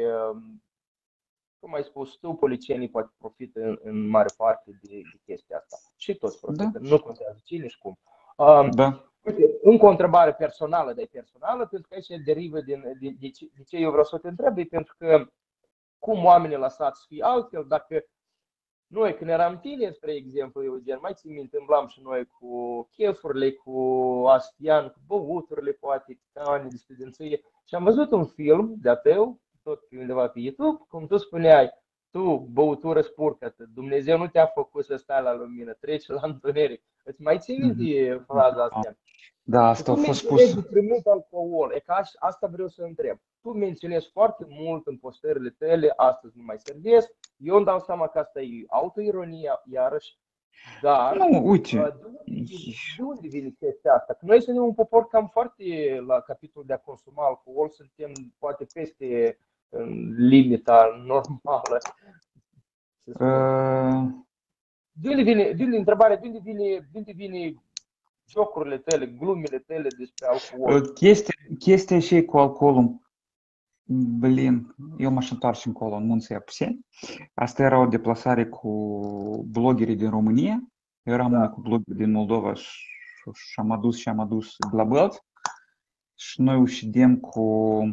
cum ai spus tu, polițienii poate profită în, în mare parte de, de chestia asta. Și toți profită, da. Nu contează cine și cum. Da. Uite, încă o întrebare personală, dar e personală, pentru că aici derivă din de, de, de ce eu vreau să te întreb, pentru că cum oamenii la sat să fie altfel, dacă Noi, când eram tineri, spre exemplu, Eugen, mai țin minte, îmblam și noi cu chefurile, cu astian, cu băuturile, poate, ca ani de studenție. Și am văzut un film de-a tău, tot pe undeva pe YouTube, cum tu spuneai, tu, băutură spurcă-te, Dumnezeu nu te-a făcut să stai la lumină, treci la întuneric. Îți mai ții minte fraza asta? Da, Și asta tu a fost menționezi spus. de prea mult alcool. E ca aș- asta vreau să întreb. Tu menționezi foarte mult în postările tale, astăzi nu mai servesc. Eu îmi dau seama că asta e autoironia, iarăși, dar Nu, uh, uite, de unde vine, de unde vine chestia asta? Că noi suntem un popor cam foarte la capitolul de a consuma alcool, suntem poate peste uh, limita normală, să spun. uh, De unde vine, de unde, întrebarea, de unde vine, de unde vine jocurile tale, glumele tale despre alcool? chestia, chestia și cu alcoolul, blin, eu m-aș întoarce încolo în Munții Apuseni. Asta era o deplasare cu bloggerii din România. Eu eram Da. unul cu bloggerii din Moldova și, și am adus și am adus de la Bălți. Și noi ușidem cu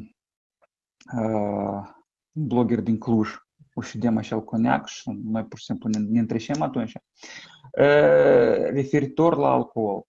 uh, un blogger din Cluj. Ușidem așa coniac și noi pur și simplu ne, ne întreșem atunci. Uh, referitor la alcool.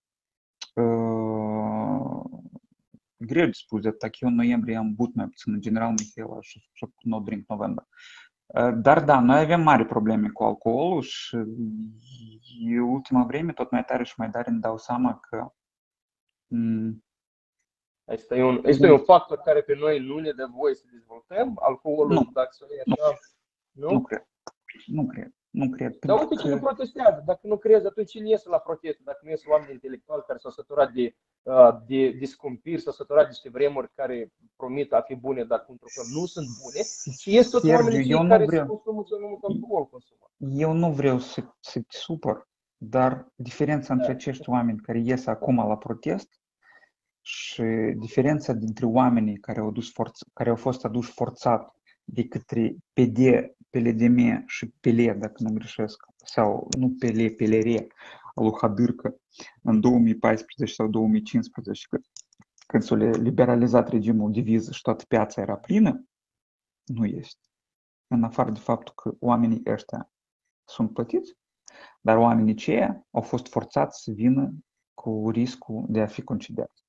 Uh, greu de spus, de că eu în noiembrie am băut mai puțin, în general Mihaela și no drink November. Dar da, noi avem mari probleme cu alcoolul și în ultima vreme tot mai tare și mai tare îmi dau seama că m- Este e un, este un factor care pe noi nu ne dă voie să dezvoltăm. Alcoolul, nu, dacă să nu, așa, nu? nu cred, nu cred, nu cred, Dar pentru uite cine că protestează. Dacă nu crezi, atunci cine iese la proteste? Dacă nu iese oameni intelectuali care s-au săturat de, uh, de, de scumpiri, s-au săturat de niște vremuri care promit a fi bune, dar pentru că nu sunt bune, și ies tot Sergiu, oamenii eu cei nu care se vreau, consumă cel mai mult alcool consumă. eu nu vreau să, să te supăr, dar diferența între acești oameni care ies acum la protest și diferența dintre oamenii care au, dus forț, care au fost aduși forțat de către P D, P L D M și P L E, dacă nu greșesc, sau nu P L E, P L R, al lui Hadârcă în două mii paisprezece sau două mii cincisprezece, când s-a liberalizat regimul de viză și toată piața era plină, nu este. În afară de faptul că oamenii ăștia sunt plătiți, dar oamenii aceia au fost forțați să vină cu riscul de a fi concediați.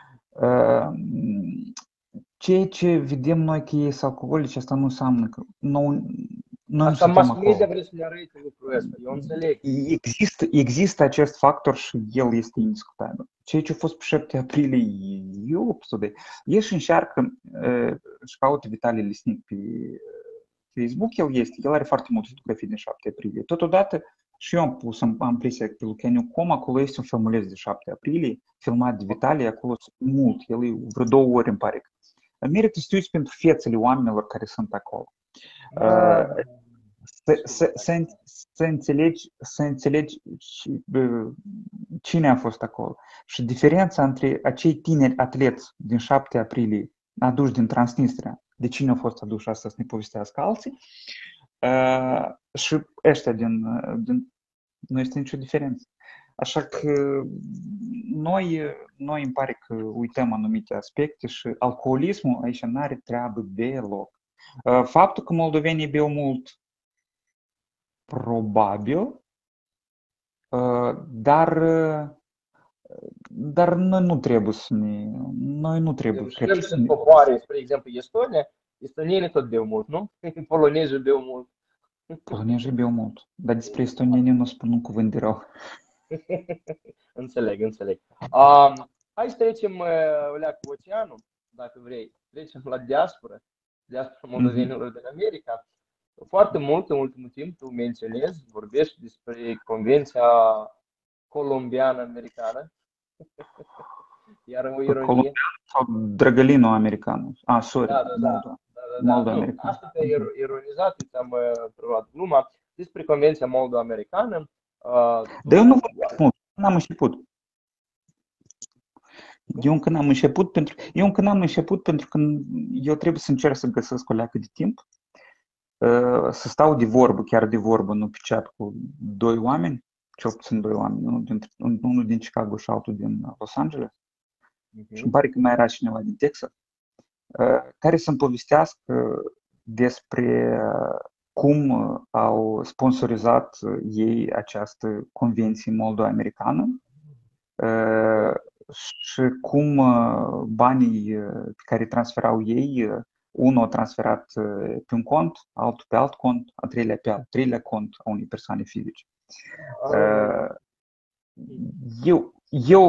Ceea ce vedem noi că ei sunt alcoolici, asta nu înseamnă că noi, noi nu Asta suntem mass media acolo. vrea să ne arăte lucrul ăsta, eu înțeleg. Există, există acest factor și el este indiscutabil. Ceea ce a fost pe șapte aprilie, eu obsede. Ei și încearcă și caută Vitalie Lisnic pe Facebook, el este, el are foarte multe fotografii din șapte aprilie. Totodată și eu am pus, am, am prins pe Luceniu punct com, acolo este un filmuleț de șapte aprilie, filmat de Vitalie, acolo sunt mult, el e vreo două ori îmi pare. Merită să te uiți pentru fețele oamenilor care sunt acolo. Uh, să, să, să, să înțelegi, să înțelegi cine a fost acolo. Și diferența între acei tineri atleți din șapte aprilie aduși din Transnistria, de cine au fost aduși asta să ne povestească alții, uh, și ăștia din, din... Nu este nicio diferență. Așa că noi, noi îmi pare că uităm anumite aspecte și alcoolismul aici nu are treabă deloc. Faptul că moldovenii beau mult, probabil, dar, dar noi nu trebuie să ne... Noi nu trebuie Știm că sunt popoare, spre exemplu, Estonia, estonienii tot beau mult, nu? Polonezii beau mult. Polonezii beau mult, dar despre estonieni nu spun un cuvânt de rău. Înțeleg, înțeleg. Um, hai să trecem uh, cu oceanul, dacă vrei. Trecem la diaspora, diaspora moldovenilor mm-hmm. din America. Foarte mult în ultimul timp tu menționezi, vorbești despre Convenția colombiană-americană. Iar o ironie. Colombiană sau drăgălino-americană? Ah, sorry, da, da, da. Moldo. Da, da, da. Moldo-americană. Asta te-a ironizat, ți-am preluat gluma despre Convenția moldo-americană. Uh, Dar eu nu vorbesc mult, n-am început. Eu încă n-am început pentru, eu încă n-am început pentru că eu trebuie să încerc să găsesc o leacă de timp, să stau de vorbă, chiar de vorbă, nu pe chat cu doi oameni, cel puțin doi oameni, unul din, unul din Chicago și altul din Los Angeles. Uh-huh. Și îmi pare că mai era cineva din Texas, care să-mi povestească despre cum au sponsorizat ei această convenție moldo-americană și cum banii pe care îi transferau ei, unul a transferat pe un cont, altul pe alt cont, a treilea pe al treilea cont a unei persoane fizice. Eu, eu,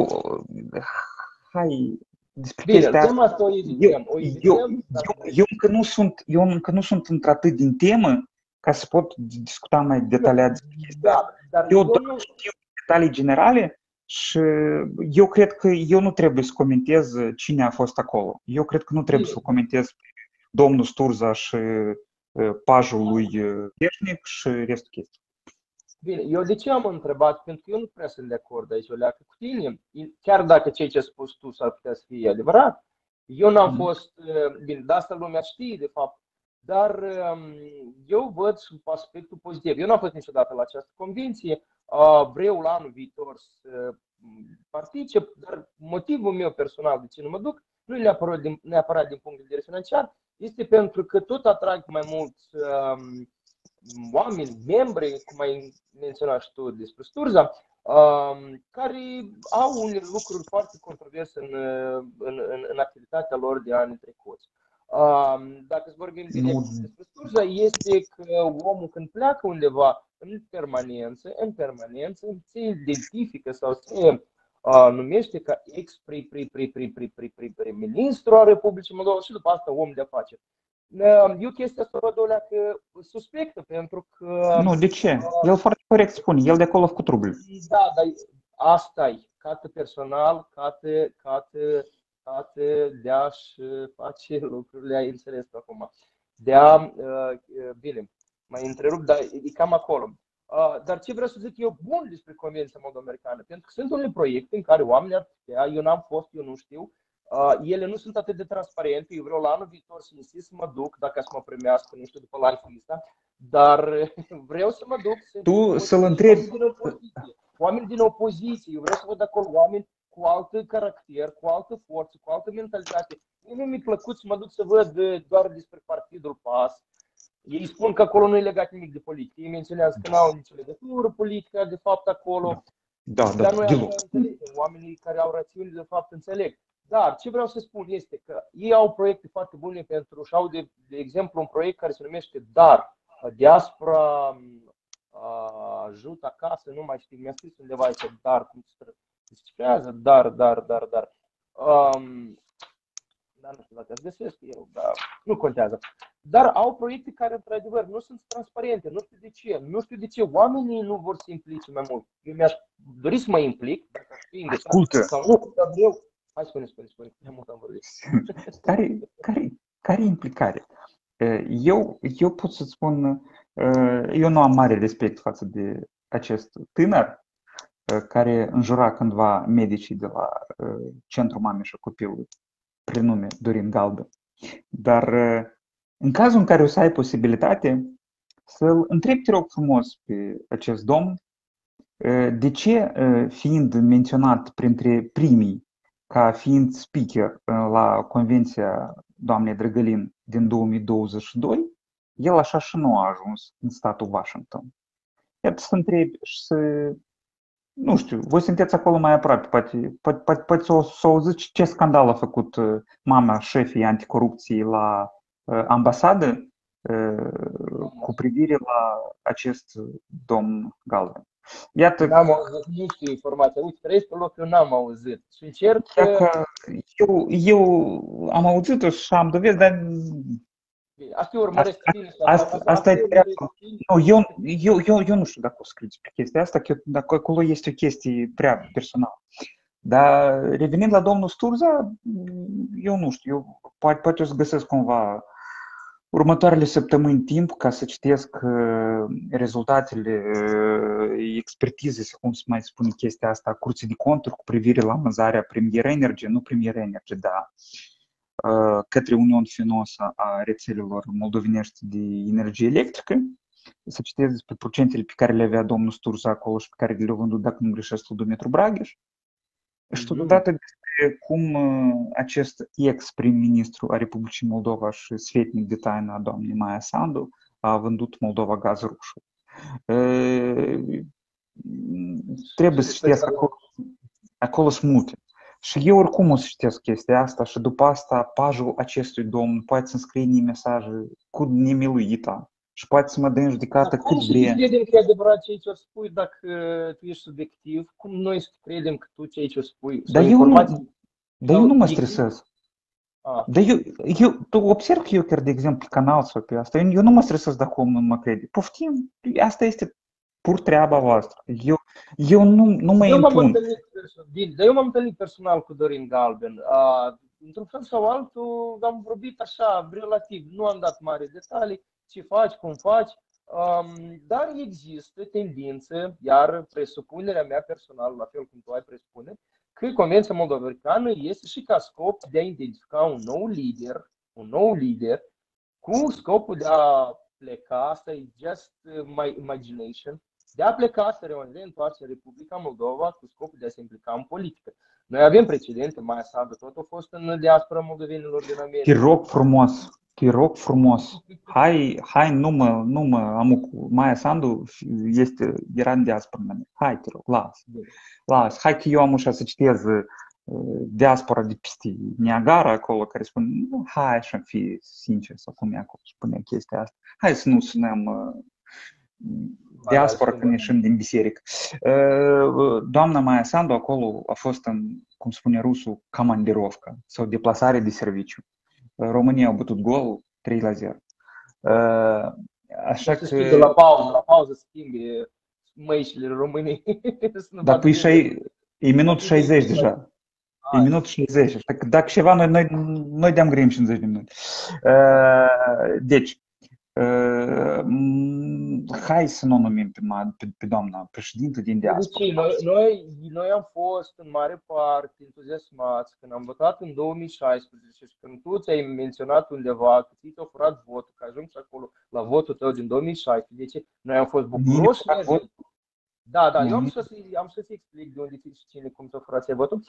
hai, despre Bine, chestia asta, tema asta o evităm. O eu, evităm eu, eu, eu, încă nu sunt, eu încă nu sunt într-atât din temă ca să pot discuta mai detaliat despre chestia asta. Da, dar Eu eu doar nu... știu detalii generale și eu cred că eu nu trebuie să comentez cine a fost acolo. Eu cred că nu trebuie Bine. să comentez domnul Sturza și uh, pajul lui Veșnic și restul chestii. Bine, eu de ce am întrebat? Pentru că eu nu prea sunt de acord aici, Oleacă, cu tine. Chiar dacă ceea ce ai spus tu s-ar putea să fie adevărat, eu n-am Mhm. fost, bine, de asta lumea știe, de fapt, dar eu văd sub aspectul pozitiv. Eu n-am fost niciodată la această convenție, vreau la anul viitor să particip, dar motivul meu personal de ce nu mă duc nu e neapărat din, neapărat din punct de vedere financiar, este pentru că tot atrag mai mulți um, oameni, membri, cum ai menționat și tu despre Sturza, um, care au unele lucruri foarte controverse în, în, în, în activitatea lor de anii trecuți. Um, dacă să vorbim direct Nu. despre Sturza, este că omul când pleacă undeva în permanență, în permanență, se identifică sau se uh, numește ca ex-prim-ministru al Republicii Moldova și după asta om de afaceri. Eu chestia asta văd o leacă suspectă, pentru că... Nu, de ce? El foarte corect spune, el de acolo a făcut rubli. Da, dar asta e, cată personal, cată, cată, cată de-a-și face lucrurile, ai înțeles acum. De-a, bine, mai întrerup, dar e cam acolo. Dar ce vreau să zic eu bun despre Convenția Moldo-Americană? Pentru că sunt unele proiecte în care oamenii ar putea, eu n-am fost, eu nu știu, Uh, ele nu sunt atât de transparente. Eu vreau la anul viitor să insist să mă duc, dacă să mă primească, nu știu, după la arhivista, dar vreau să mă duc să tu să-l întrebi oameni din opoziție. Oameni din opoziție. Eu vreau să văd acolo oameni cu alt caracter, cu altă forță, cu altă mentalitate. Mie nu mi-e plăcut să mă duc să văd doar despre partidul P A S. Ei spun că acolo nu e legat nimic de politică. Ei menționează că nu au nicio legătură politică, de fapt, acolo. Da, da, dar noi așa deloc. înțelegem. Oamenii care au rațiuni, de fapt, înțeleg. Dar ce vreau să spun este că ei au proiecte foarte bune pentru și au, de, de exemplu, un proiect care se numește D A R, Diaspora Ajută Acasă, nu mai știu, mi-a scris undeva aici D A R, cum se cifrează, D A R, D A R, D A R, D A R. Um, dar nu știu dacă îți găsesc eu, dar nu contează. Dar au proiecte care, într-adevăr, nu sunt transparente, nu știu de ce. Nu știu de ce oamenii nu vor să implice mai mult. Eu mi-aș dori să mă implic, dacă aș fi Ascultă. sau nu, dar eu. Hai, spune, spune, spune, prea mult am vorbit. Care, care, care e implicarea? Eu, eu pot să spun, eu nu am mare respect față de acest tânăr care înjura cândva medicii de la Centrul Mamei și Copilului, prenume Dorin Galbă. Dar în cazul în care o să ai posibilitate să-l întrebi, te rog frumos, pe acest domn, de ce, fiind menționat printre primii ca fiind speaker la convenția doamnei Drăgălin din două mii douăzeci și doi, el așa și nu a ajuns în statul Washington. Iată să întrebi și să, nu știu, voi sunteți acolo mai aproape, poate, poate, poate, poate să, să auziți ce scandal a făcut mama șefii anticorupției la uh, ambasadă uh, cu privire la acest domn Galben. Iată, n-am auzit, nu știu informația. Uite, trăiesc pe loc, eu n-am auzit. Și încerc că... Eu, eu am auzit-o și am dovezi, dar... Asta urmăresc bine. Asta, asta e treaba. Nu, eu, eu, eu, eu nu știu dacă o scriu despre chestia asta, că dacă acolo este o chestie prea personală. Dar revenind la domnul Sturza, eu nu știu, eu poate, poate o să găsesc cumva următoarele săptămâni timp ca să citesc rezultatele expertizei, sau cum se mai spune chestia asta, Curții de Conturi cu privire la vânzarea Premier Energy, nu Premier Energy, dar către Uniunea Finosă a rețelelor moldovenești de energie electrică, să citesc despre procentele pe care le avea domnul Sturza acolo și pe care le-au vândut, dacă nu greșesc, lui Dumitru Bragheș. Și totodată despre cum acest ex-prim-ministru a Republicii Moldova și sfetnic de taină a doamnei Maia Sandu a vândut Moldova gaz rușului. Trebuie să știți că acolo, acolo sunt multe. Și eu oricum o să știți chestia asta și după asta pajul acestui domn poate să-mi scrie mesaje cu nemiluita și poate să mă dea în judecată cât vrea. Cum credem că e adevărat ce aici o spui dacă tu ești subiectiv? Cum noi să credem că tu ce aici o spui? Dar eu nu, dar eu nu mă stresez. Ah. Dar eu, eu, tu observ că eu chiar, de exemplu, canal sau pe asta, eu, eu nu mă stresez dacă omul nu mă crede. Poftim, asta este pur treaba voastră. Eu, eu nu, nu mă eu impun. Bine, dar eu m-am întâlnit personal cu Dorin Galben. Uh, într-un fel sau altul am vorbit așa, relativ, nu am dat mari detalii, ce faci, cum faci, um, dar există tendințe, iar presupunerea mea personală, la fel cum tu ai presupune, că Convenția Moldoveană este și ca scop de a identifica un nou lider, un nou lider, cu scopul de a pleca, asta e just my imagination, de a pleca să reîntoarce în Republica Moldova cu scopul de a se implica în politică. Noi avem precedente, Maia Sandu tot a fost în diaspora moldovenilor din America. Te rog frumos, te rog frumos, hai, hai, nu mă, nu mă amuc, Maia Sandu este, era în diaspora în America, hai te rog, las, las, hai că eu am ușa să citez diaspora de peste Niagara acolo, care spune, nu, hai așa fi sincer, sau cum e acolo, spune chestia asta, hai să nu sunăm diaspora când ieșim din biserică. Doamna Maia Sandu acolo a fost în, cum spune rusul, comandirovcă sau deplasare de serviciu. România a bătut gol trei la zero. Așa că... De la pauză, la pauză schimbi măișile României. Dar păi e minut șaizeci deja. E minut șaizeci. Așa că dacă ceva, noi, noi, noi de-am grăim cincizeci de minute. Deci, hai să nu numim pe, pe, pe doamna președintă din diaspora. Noi, noi, noi am fost în mare parte entuziasmați când am votat în două mii șaisprezece și când tu ți-ai menționat undeva că ți-ai furat votul, că ajungi acolo la votul tău din două mii șaisprezece, noi am fost bucuroși. Da, da, eu am să am să-ți explic de unde și cine, cum să furați votul.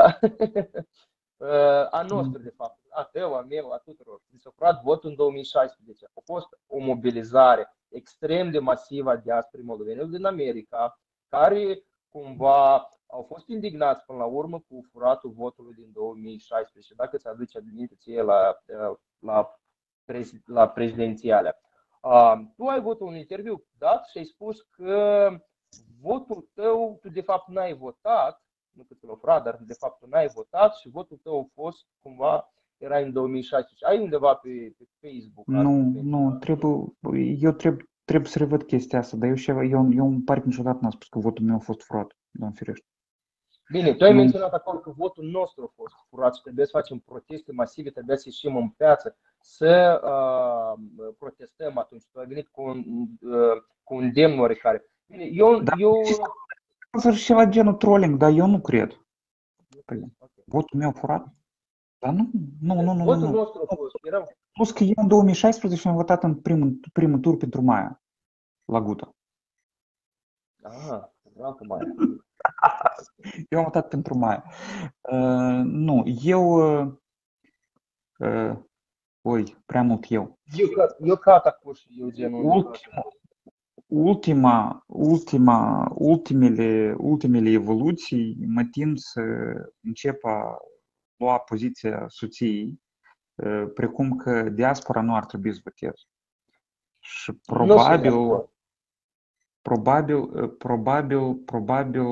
A nostru, de fapt, a tău, a meu, a tuturor. Mi s-a furat votul în două mii șaisprezece. A fost o mobilizare extrem de masivă a diasporii moldovenilor din America, care cumva au fost indignați până la urmă cu furatul votului din două mii șaisprezece. Dacă ți aduce aminte ție la, la, la prezidențiale. Tu ai avut un interviu dat și ai spus că votul tău, tu de fapt n-ai votat, nu că ți l-au furat, dar de fapt tu n-ai votat și votul tău a fost cumva, era în două mii șaisprezece. Ai undeva pe, pe Facebook? Nu, nu, trebuie, eu trebuie, trebuie să revăd chestia asta, dar eu, ceva, eu, eu îmi pare că niciodată n-am spus că votul meu a fost furat, Doamne firește. Bine, tu ai nu. menționat acolo că votul nostru a fost furat și trebuie să facem proteste masive, trebuie să ieșim în piață, să uh, protestăm atunci. Tu ai venit cu un, uh, cu un demn oarecare. Bine, eu... Da. eu... Să ceva genul trolling, dar eu nu cred. Okay. Votul meu furat? Dar nu, nu, nu, nu. Votul nu. nostru a fost. Era... Plus că eu în două mii șaisprezece am votat în primul, primul tur pentru Maia, la Guta. Ah, vreau că Maia. Eu am votat pentru Maia. Uh, nu, eu... Uh, uh, oi, prea mult eu. Eu, eu ca atacuș, eu genul. Ultima, ultima, ultima, ultimele, ultimele evoluții mă tind să încep a lua poziția soției, precum că diaspora nu ar trebui să voteze. Și probabil, probabil, probabil, probabil,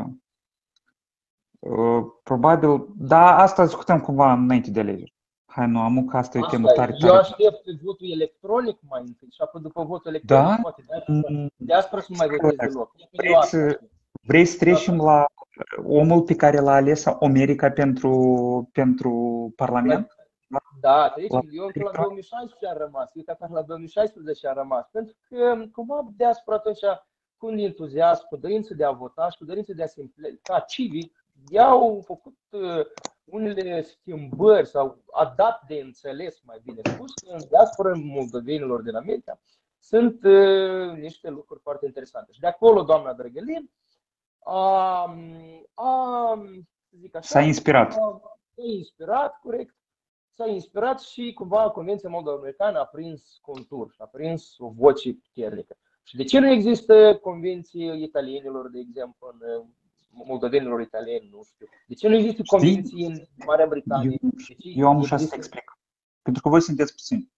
probabil, da, asta discutăm cumva înainte de alegeri. Hai, nu, am că asta e o temă tare, tare. Eu aștept votul electronic mai întâi și apoi după votul electronic da? poate diaspora să nu mai voteze deloc. Vrei să, vrei să trecem la omul pe care l-a ales America pentru, pentru Parlament? Da, trecem. Eu încă la două mii șaisprezece am rămas. Uite, acum la două mii șaisprezece am rămas. Pentru că, cumva, diaspora atunci, cu un entuziasm, cu dorință de a vota și cu dorință de a se implica civic, i-au făcut uh, unele schimbări sau a dat de înțeles, mai bine spus, că în diaspora moldovenilor din America sunt uh, niște lucruri foarte interesante. Și de acolo, doamna Drăgălin a, a, să zic așa, s-a inspirat. S-a inspirat, corect. s-a inspirat și cumva Convenția Moldovo-Americană a prins contur și a prins o voce puternică. Și de ce nu există convenții italienilor, de exemplu, în moldovenilor italieni, nu știu. De ce nu există convenții în Marea Britanie? Eu, De ce eu am există... așa să explic. Pentru că voi sunteți puțini.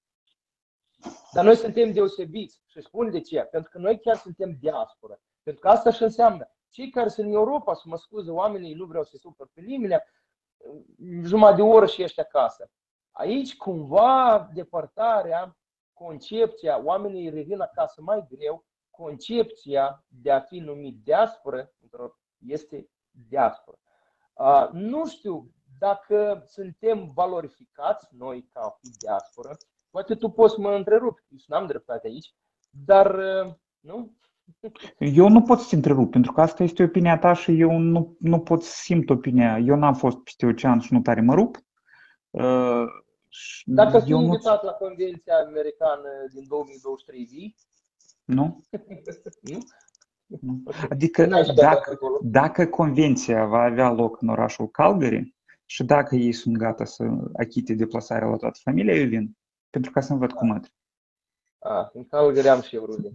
Dar noi suntem deosebiți și spun de ce. Pentru că noi chiar suntem diaspora. Pentru că asta și înseamnă. Cei care sunt în Europa, să mă scuze oamenii, nu vreau să-i supăr pe nimeni, jumătate de oră și ești acasă. Aici cumva depărtarea, concepția, oamenii revin acasă mai greu, concepția de a fi numit diasporă este diaspora. Uh, nu știu dacă suntem valorificați noi ca a fi diasporă. Poate tu poți să mă întrerupi, eu n-am dreptate aici, dar uh, nu? Eu nu pot să te întrerup, pentru că asta este opinia ta și eu nu, nu pot să simt opinia. Eu n-am fost peste ocean și nu tare mă rup. Uh, Dacă fii eu invitat nu... la Convenția Americană din două mii douăzeci și trei vii? Nu? Nu? Nu. Adică dacă, dacă convenția va avea loc în orașul Calgary și dacă ei sunt gata să achite deplasarea la toată familia, eu vin. Pentru ca să-mi văd cu mătri. Ah, în Calgary am și eu rude.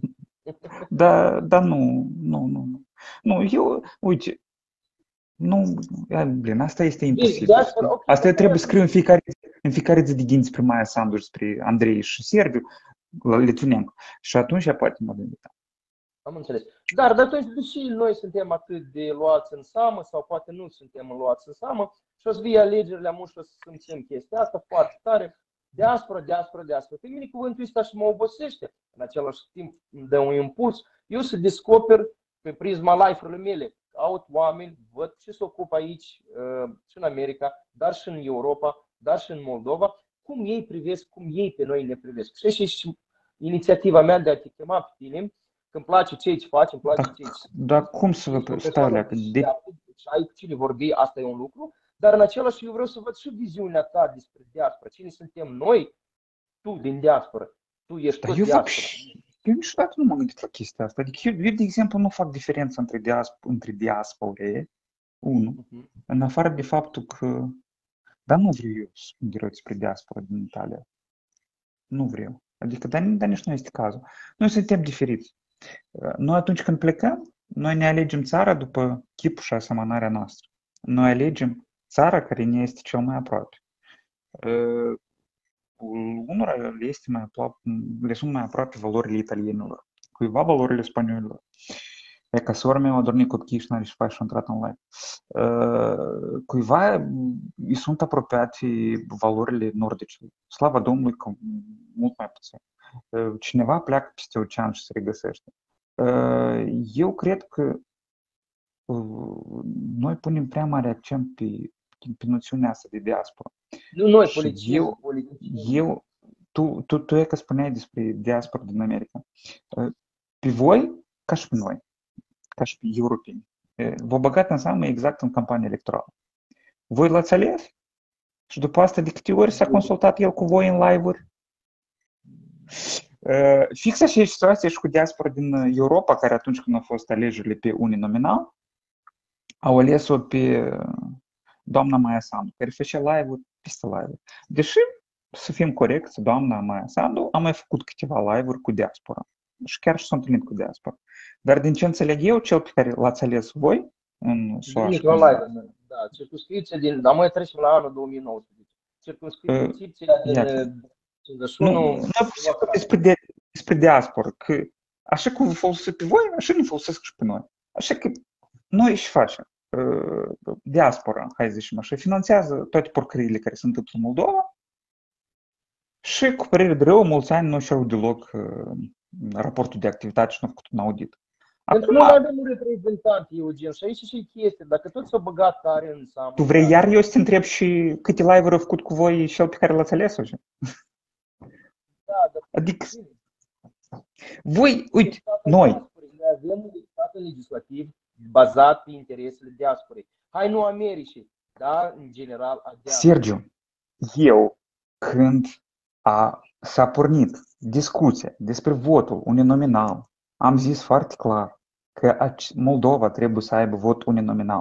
Da, dar nu, nu, nu, nu. Nu, eu, uite, nu, blin, asta este imposibil. Asta trebuie să scriu în fiecare, în fiecare zi de ghini spre Maia Sandu, spre Andrei și Sergiu, la Litvinencu. Și atunci poate mă invita. Am înțeles. Dar de atunci, deși noi suntem atât de luați în seamă, sau poate nu suntem luați în seamă, și o să fie alegerile amu și o să simțim chestia asta foarte tare, diaspora, diaspora, diaspora. Pe mine cuvântul ăsta și mă obosește. În același timp îmi dă un impuls. Eu să descoper pe prisma life-urilor mele. Aud oameni, văd ce se ocupă aici și în America, dar și în Europa, dar și în Moldova, cum ei privesc, cum ei pe noi ne privesc. Și și inițiativa mea de a te chema pe tine, că îmi place ce îți faci, îmi place ce îți... Dar cum să vă stau leacă? De... Ai cu cine vorbi, asta e un lucru, dar în același eu vreau să văd și viziunea ta despre diaspora. Cine suntem noi? Tu din diaspora. Tu ești tot diaspora. Eu niciodată nu m-am gândit la chestia asta. Adică eu, eu de exemplu, nu fac diferență între, diasp- între diaspore, unu, uh-huh. în afară de faptul că, dar nu vreau eu să spun direct despre diaspora din Italia. Nu vreau. Adică, dar, dar nici nu este cazul. Noi suntem diferiți. Noi atunci când plecăm, noi ne alegem țara după chipul și asemănarea noastră. Noi alegem țara care ne este cel mai aproape. Unora le, este mai aproape, le sunt mai aproape valorile italienilor, cuiva valorile spaniolilor. E ca sora mea a dormit copiii și n-are și faci și a intrat în live. Uh, cuiva îi sunt apropiate valorile nordice. Slava Domnului că mult mai puțin. Uh, cineva pleacă peste ocean și se regăsește. Uh, eu cred că uh, noi punem prea mare accent pe, pe noțiunea asta de diaspora. Nu noi, politicieni. Eu, eu, tu, tu, tu e că spuneai despre diaspora din America. Pe voi, ca și pe noi, ca și pe europeni, vă băgați în seamă exact în campanie electorală. Voi l-ați ales și după asta de câte ori s-a consultat el cu voi în live-uri? Fix așa e situația și cu diaspora din Europa, care atunci când au fost alegerile pe uninominal, au ales-o pe doamna Maia Sandu, care făcea live-uri peste live-uri. Deși, să fim corecți, doamna Maia Sandu a mai făcut câteva live-uri cu diaspora. Și chiar și s-a întâlnit cu diaspora. Dar din ce înțeleg eu, cel pe care l-ați ales voi, în S U A... Din live, da, circunscripția din... Dar mai trecem la anul două mii nouăsprezece. Circunscripția uh, din... Nu, nu despre, de, despre diaspora, că așa cum vă folosesc pe voi, așa ne folosesc și pe noi. Așa că noi și facem. Diaspora, hai să zicem așa, finanțează toate porcăriile care se întâmplă în Moldova și cu părere de rău, mulți ani nu și-au deloc uh, raportul de activitate și nu au făcut un audit. Pentru că noi avem un reprezentant, Eugen, și aici și chestie, dacă tot s-a băgat tare în seamă... Tu vrei iar eu să te întreb și câte live-uri au făcut cu voi cel pe care l-ați ales, Eugen? Da, dar... Adică... Voi, uite, noi... Noi avem un stat legislativ bazat pe interesele diasporei. Hai, nu Americii, dar în general a diasporei. Sergiu, eu când a, s-a pornit discuția despre votul uninominal, am zis foarte clar că Moldova trebuie să aibă vot uninominal.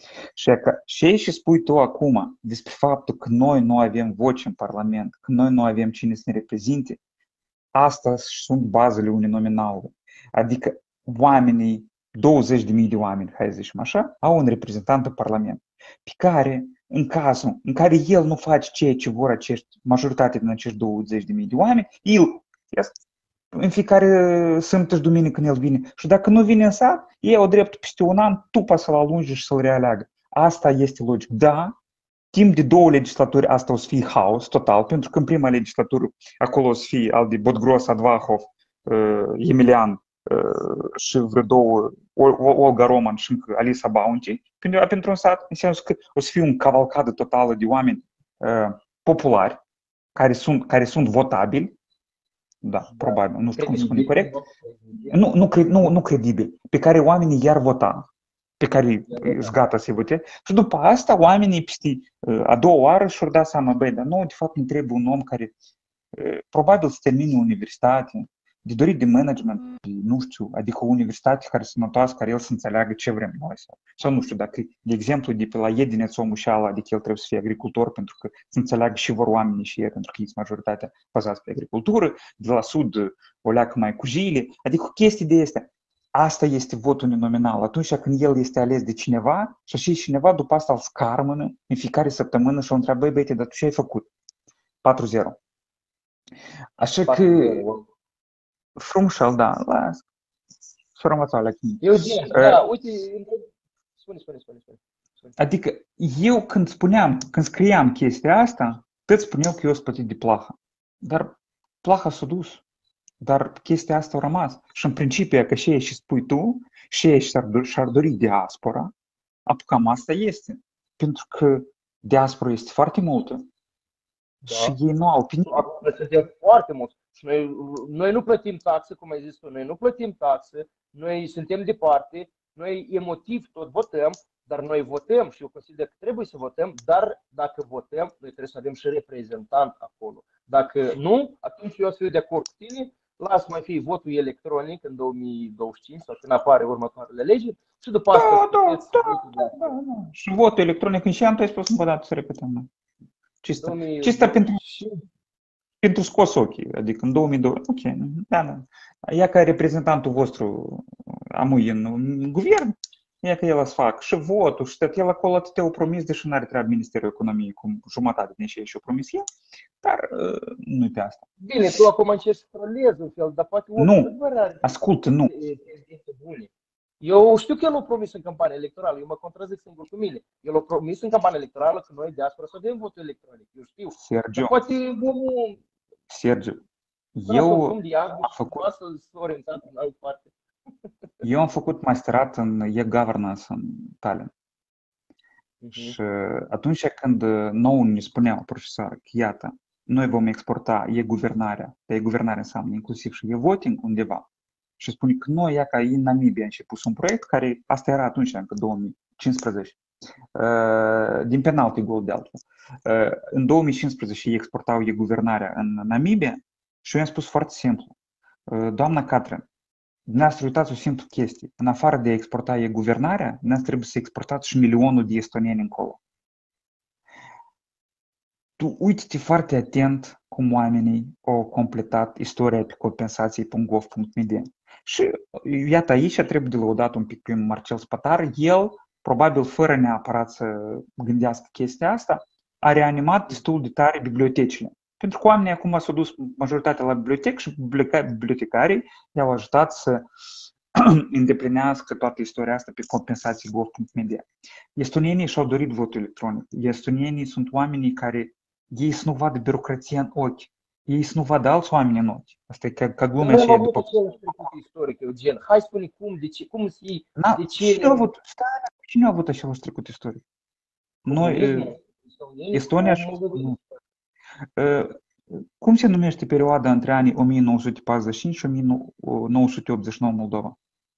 Și că ce și spui tu acum despre faptul că noi nu avem voce în Parlament, că noi nu avem cine să ne reprezinte, asta sunt bazele uninominalului. Adică oamenii, douăzeci de mii de oameni, hai să zicem așa, au un reprezentant în Parlament, pe care, în cazul în care el nu face ceea ce vor acești, majoritatea din acești douăzeci de mii de oameni, el, în fiecare sâmbătă și duminică când el vine. Și dacă nu vine în sat, ei au dreptul peste un an, tu poți să-l alungi și să-l realeagă. Asta este logic. Da, timp de două legislaturi asta o să fie haos total, pentru că în prima legislatură acolo o să fie al de Bodgros, Advahov, uh, Emilian uh, și vreo două, Olga Roman și încă Alisa Bounty. Pentru, pentru un sat înseamnă că o să fie un cavalcadă totală de oameni uh, populari care sunt, care sunt votabili. Da, probabil, nu știu cum spune corect. Nu, nu, nu, nu credibil, pe care oamenii iar vota, pe care sunt gata să vote. Și după asta oamenii peste a doua oară și-au dat seama, băi, dar nu, de fapt îmi trebuie un om care probabil să termine universitate, de dorit de management, nu știu, adică o universitate care să notească, care el să înțeleagă ce vrem noi. Sau, sau nu știu, dacă, de exemplu, de pe la Iedineț Omușeala, adică el trebuie să fie agricultor pentru că să înțeleagă și vor oamenii și ei, pentru că ei sunt majoritatea bazați pe agricultură, de la sud o leacă mai cu jile, adică chestii de astea. Asta este votul nominal. Atunci când el este ales de cineva și și cineva după asta îl scarmână în fiecare săptămână și o întreabă, băi, băiete, dar tu ce ai făcut? patru zero. Așa că frumușel, da, las. S-o rămățat la tine. Eugen, da, uite, spune, spune, spune, spune. Adică eu când spuneam, când scriam chestia asta, tot spuneau că eu sunt plătit de Plaha. Dar Plaha s-a dus. Dar chestia asta a rămas. Și în principiu, că și ei și spui tu, și ei și-ar dori diaspora, apucam asta este. Pentru că diaspora este foarte multă. Da. Și ei nu au opinie. Suntem foarte mulți. Și noi, noi nu plătim taxe, cum ai zis tu, noi nu plătim taxe, noi suntem departe, noi emotiv tot votăm, dar noi votăm și eu consider că trebuie să votăm, dar dacă votăm, noi trebuie să avem și reprezentant acolo. Dacă nu, atunci eu o să fiu de acord cu tine, las mai fi votul electronic în două mii douăzeci și cinci sau când apare următoarele legi și după asta... Da, da, da, da, da, da. Și votul electronic în și am spus încă o dată să repetăm. Da. Cista, cista pentru, pentru scos ochii, adică în două mii doi, ok, da, da. Ea ca reprezentantul vostru amui în, în guvern, ea că el o să fac și votul și tot, el acolo atât o promis, deși n-are treabă Ministerul Economiei cum jumătate din ce și-o promis el, dar uh, nu-i pe asta. Bine, tu acum încerci să trolezi un fel, dar poate... Nu, ascultă, nu. Eu știu că el a promis în campanie electorală, eu mă contrazic singur cu mine. El a promis în campanie electorală că noi diaspora să avem votul electronic, eu știu. Sergiu, poate omul... Sergiu, eu am făcut... în altă parte. Eu am făcut masterat în e-governance în Tallinn. Uh-huh. Și atunci când nou ne spuneau profesor că iată, noi vom exporta e-guvernarea, pe e-guvernare înseamnă inclusiv și e-voting undeva. Și spune că noi, ia ca în Namibia, am început un proiect care, asta era atunci, încă două mii cincisprezece, din penalty goal de altfel. În două mii cincisprezece ei exportau e-guvernarea în Namibia și eu i-am spus foarte simplu, doamna Catherine, dumneavoastră uitați o simplă chestie, în afară de a exporta e-guvernarea, dumneavoastră trebuie să exportați și milionul de estonieni încolo. Tu uite-te foarte atent cum oamenii au completat istoria pe compensații punct gov punct m d. Și iată aici trebuie de lăudat un pic pe Marcel Spatar. El, probabil fără neapărat să gândească chestia asta, a reanimat destul de tare bibliotecile. Pentru că oamenii acum s-au dus majoritatea la bibliotecă și bibliotecarii i-au ajutat să îndeplinească toată istoria asta pe compensații punct gov punct m d. Estonienii și-au dorit votul electronic. Estonienii sunt oamenii care ei să nu vadă birocrația în ochi. Ei să nu vadă alți oameni în ochi. Asta e ca, ca glumea și după... istoric, Eugen. Hai spune cum, de ce, cum să-i... De ce... Cine a avut, cine a avut același trecut istoric? Noi, Estonia și... Cum se numește perioada între anii o mie nouă sute patruzeci și cinci și o mie nouă sute optzeci și nouă Moldova?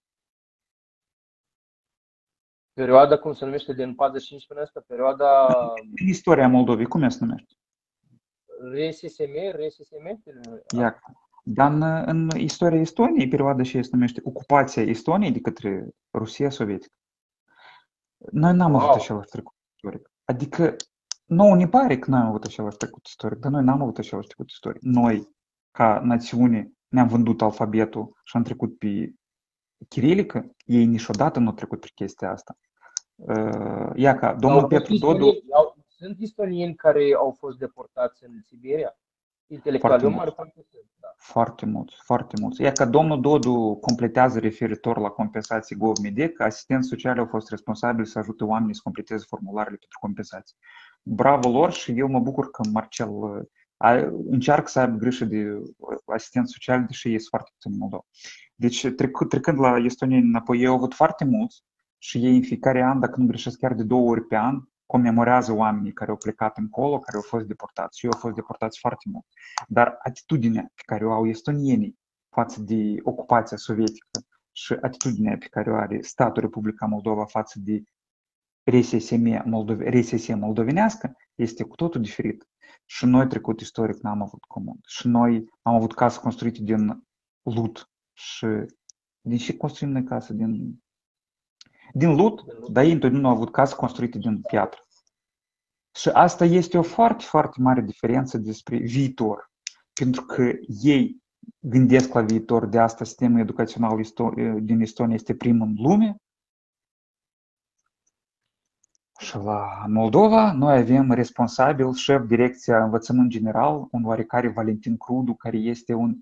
Perioada, cum se numește, din patruzeci și cinci până asta? Perioada... În istoria Moldovei, cum ea se numește? R S S M, R S S M? Iar. Dar în, în istoria Estoniei, perioada și se numește ocupația Estoniei de către Rusia sovietică. Noi n-am avut Wow! același trecut istoric. Adică, nouă ne pare că n-am avut același trecut istoric, dar noi n-am avut același trecut istoric. Noi, ca națiune, ne-am vândut alfabetul și am trecut pe chirilică, ei niciodată nu au trecut pe chestia asta. Uh, Ia ca Au domnul fost Petru Dodu, istonieni, au, sunt istonieni care au fost deportați în Siberia? foarte Intelectuali, o mult. mare parte sunt, da. Foarte mulți, foarte mulți. Ia că domnul Dodu completează referitor la compensații GovMedec, că asistenți sociali au fost responsabili să ajute oamenii să completeze formularele pentru compensații. Bravo lor și eu mă bucur că Marcel a, încearcă să aibă grijă de asistenți sociali, deși ei sunt foarte puțini în Moldova. Deci, trec, trecând la estonieni înapoi, eu au avut foarte mulți și ei în fiecare an, dacă nu greșesc chiar de două ori pe an, comemorează oamenii care au plecat încolo, care au fost deportați. Și eu au fost deportați foarte mult. Dar atitudinea pe care o au estonienii față de ocupația sovietică și atitudinea pe care o are statul Republica Moldova față de R S S M, Moldove, R S S moldovenească este cu totul diferit. Și noi trecut istoric n-am avut comun. Și noi am avut case construite din lut. Și din ce construim noi casă? Din, din lut, dar ei întotdeauna au avut case construite din piatră. Și asta este o foarte, foarte mare diferență despre viitor. Pentru că ei gândesc la viitor, de asta sistemul educațional din Estonia este primul în lume. Și la Moldova noi avem responsabil șef direcția învățământ general, un oarecare Valentin Crudu, care este un...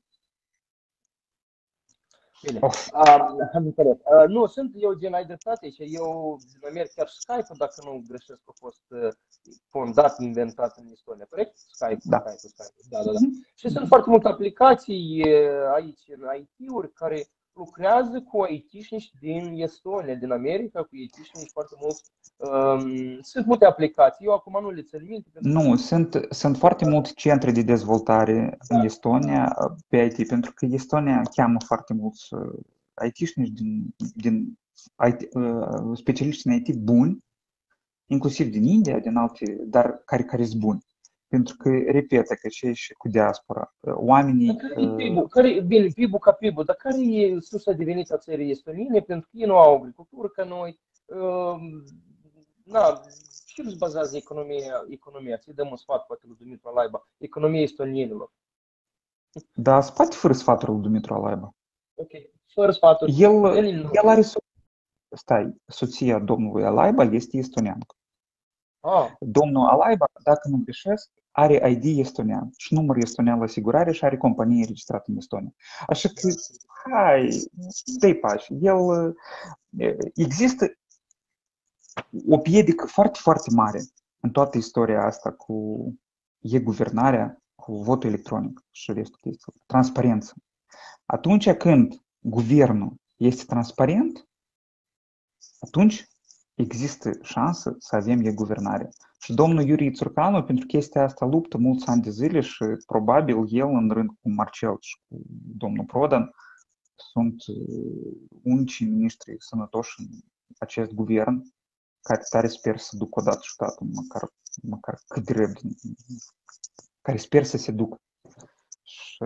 Bine, Of. um, am înțeles. Uh, nu, sunt eu gen ai dreptate și eu mai merg chiar Skype-ul, dacă nu greșesc, a fost uh, fondat, inventat în Estonia, corect? Skype, Da. Skype, Skype. Da, da, da. Și sunt foarte multe aplicații uh, aici în I T-uri care lucrează cu I T-șnici din Estonia, din America, cu I T-șnici foarte mulți. Um, sunt multe aplicații, eu acum nu le țin minte. Nu, sunt, sunt foarte multe centre de dezvoltare în Estonia pe I T, pentru că Estonia cheamă foarte mulți I T-șnici din, din I T, uh, specialiști în I T buni, inclusiv din India, din alte, dar care, care sunt buni. Pentru că, repetă, că și, și cu diaspora, oamenii... Care e P I B-ul? Care, bine, P I B-ul ca P I B-ul, dar care e sursa de venit a țării estoniene? Pentru că ei nu au agricultură ca noi. Uh, na, și își bazează economia, economia. Ți dăm un sfat, poate, lui Dumitru Alaiba. Economia estonienilor. Da, spate fără sfatul lui Dumitru Alaiba. Ok, fără sfaturi. El, el are... Stai, soția domnului Alaiba este estoniancă. Ah. Domnul Alaiba, dacă nu greșesc, are I D estonian și număr estonian la asigurare și are companie registrată în Estonia. Așa că, hai, dă-i pași. El, există o piedică foarte, foarte mare în toată istoria asta cu e-guvernarea, cu votul electronic și restul chestiilor. Transparență. Atunci când guvernul este transparent, atunci există șansă să avem e-guvernare. Și domnul Iurie Țurcanu pentru chestia asta luptă mulți ani de zile și probabil el în rând cu Marcel și cu domnul Prodan sunt unicii miniștri sănătoși în acest guvern care tare sper să ducă odată statul, măcar, măcar cât de repede, care sper să se ducă. Și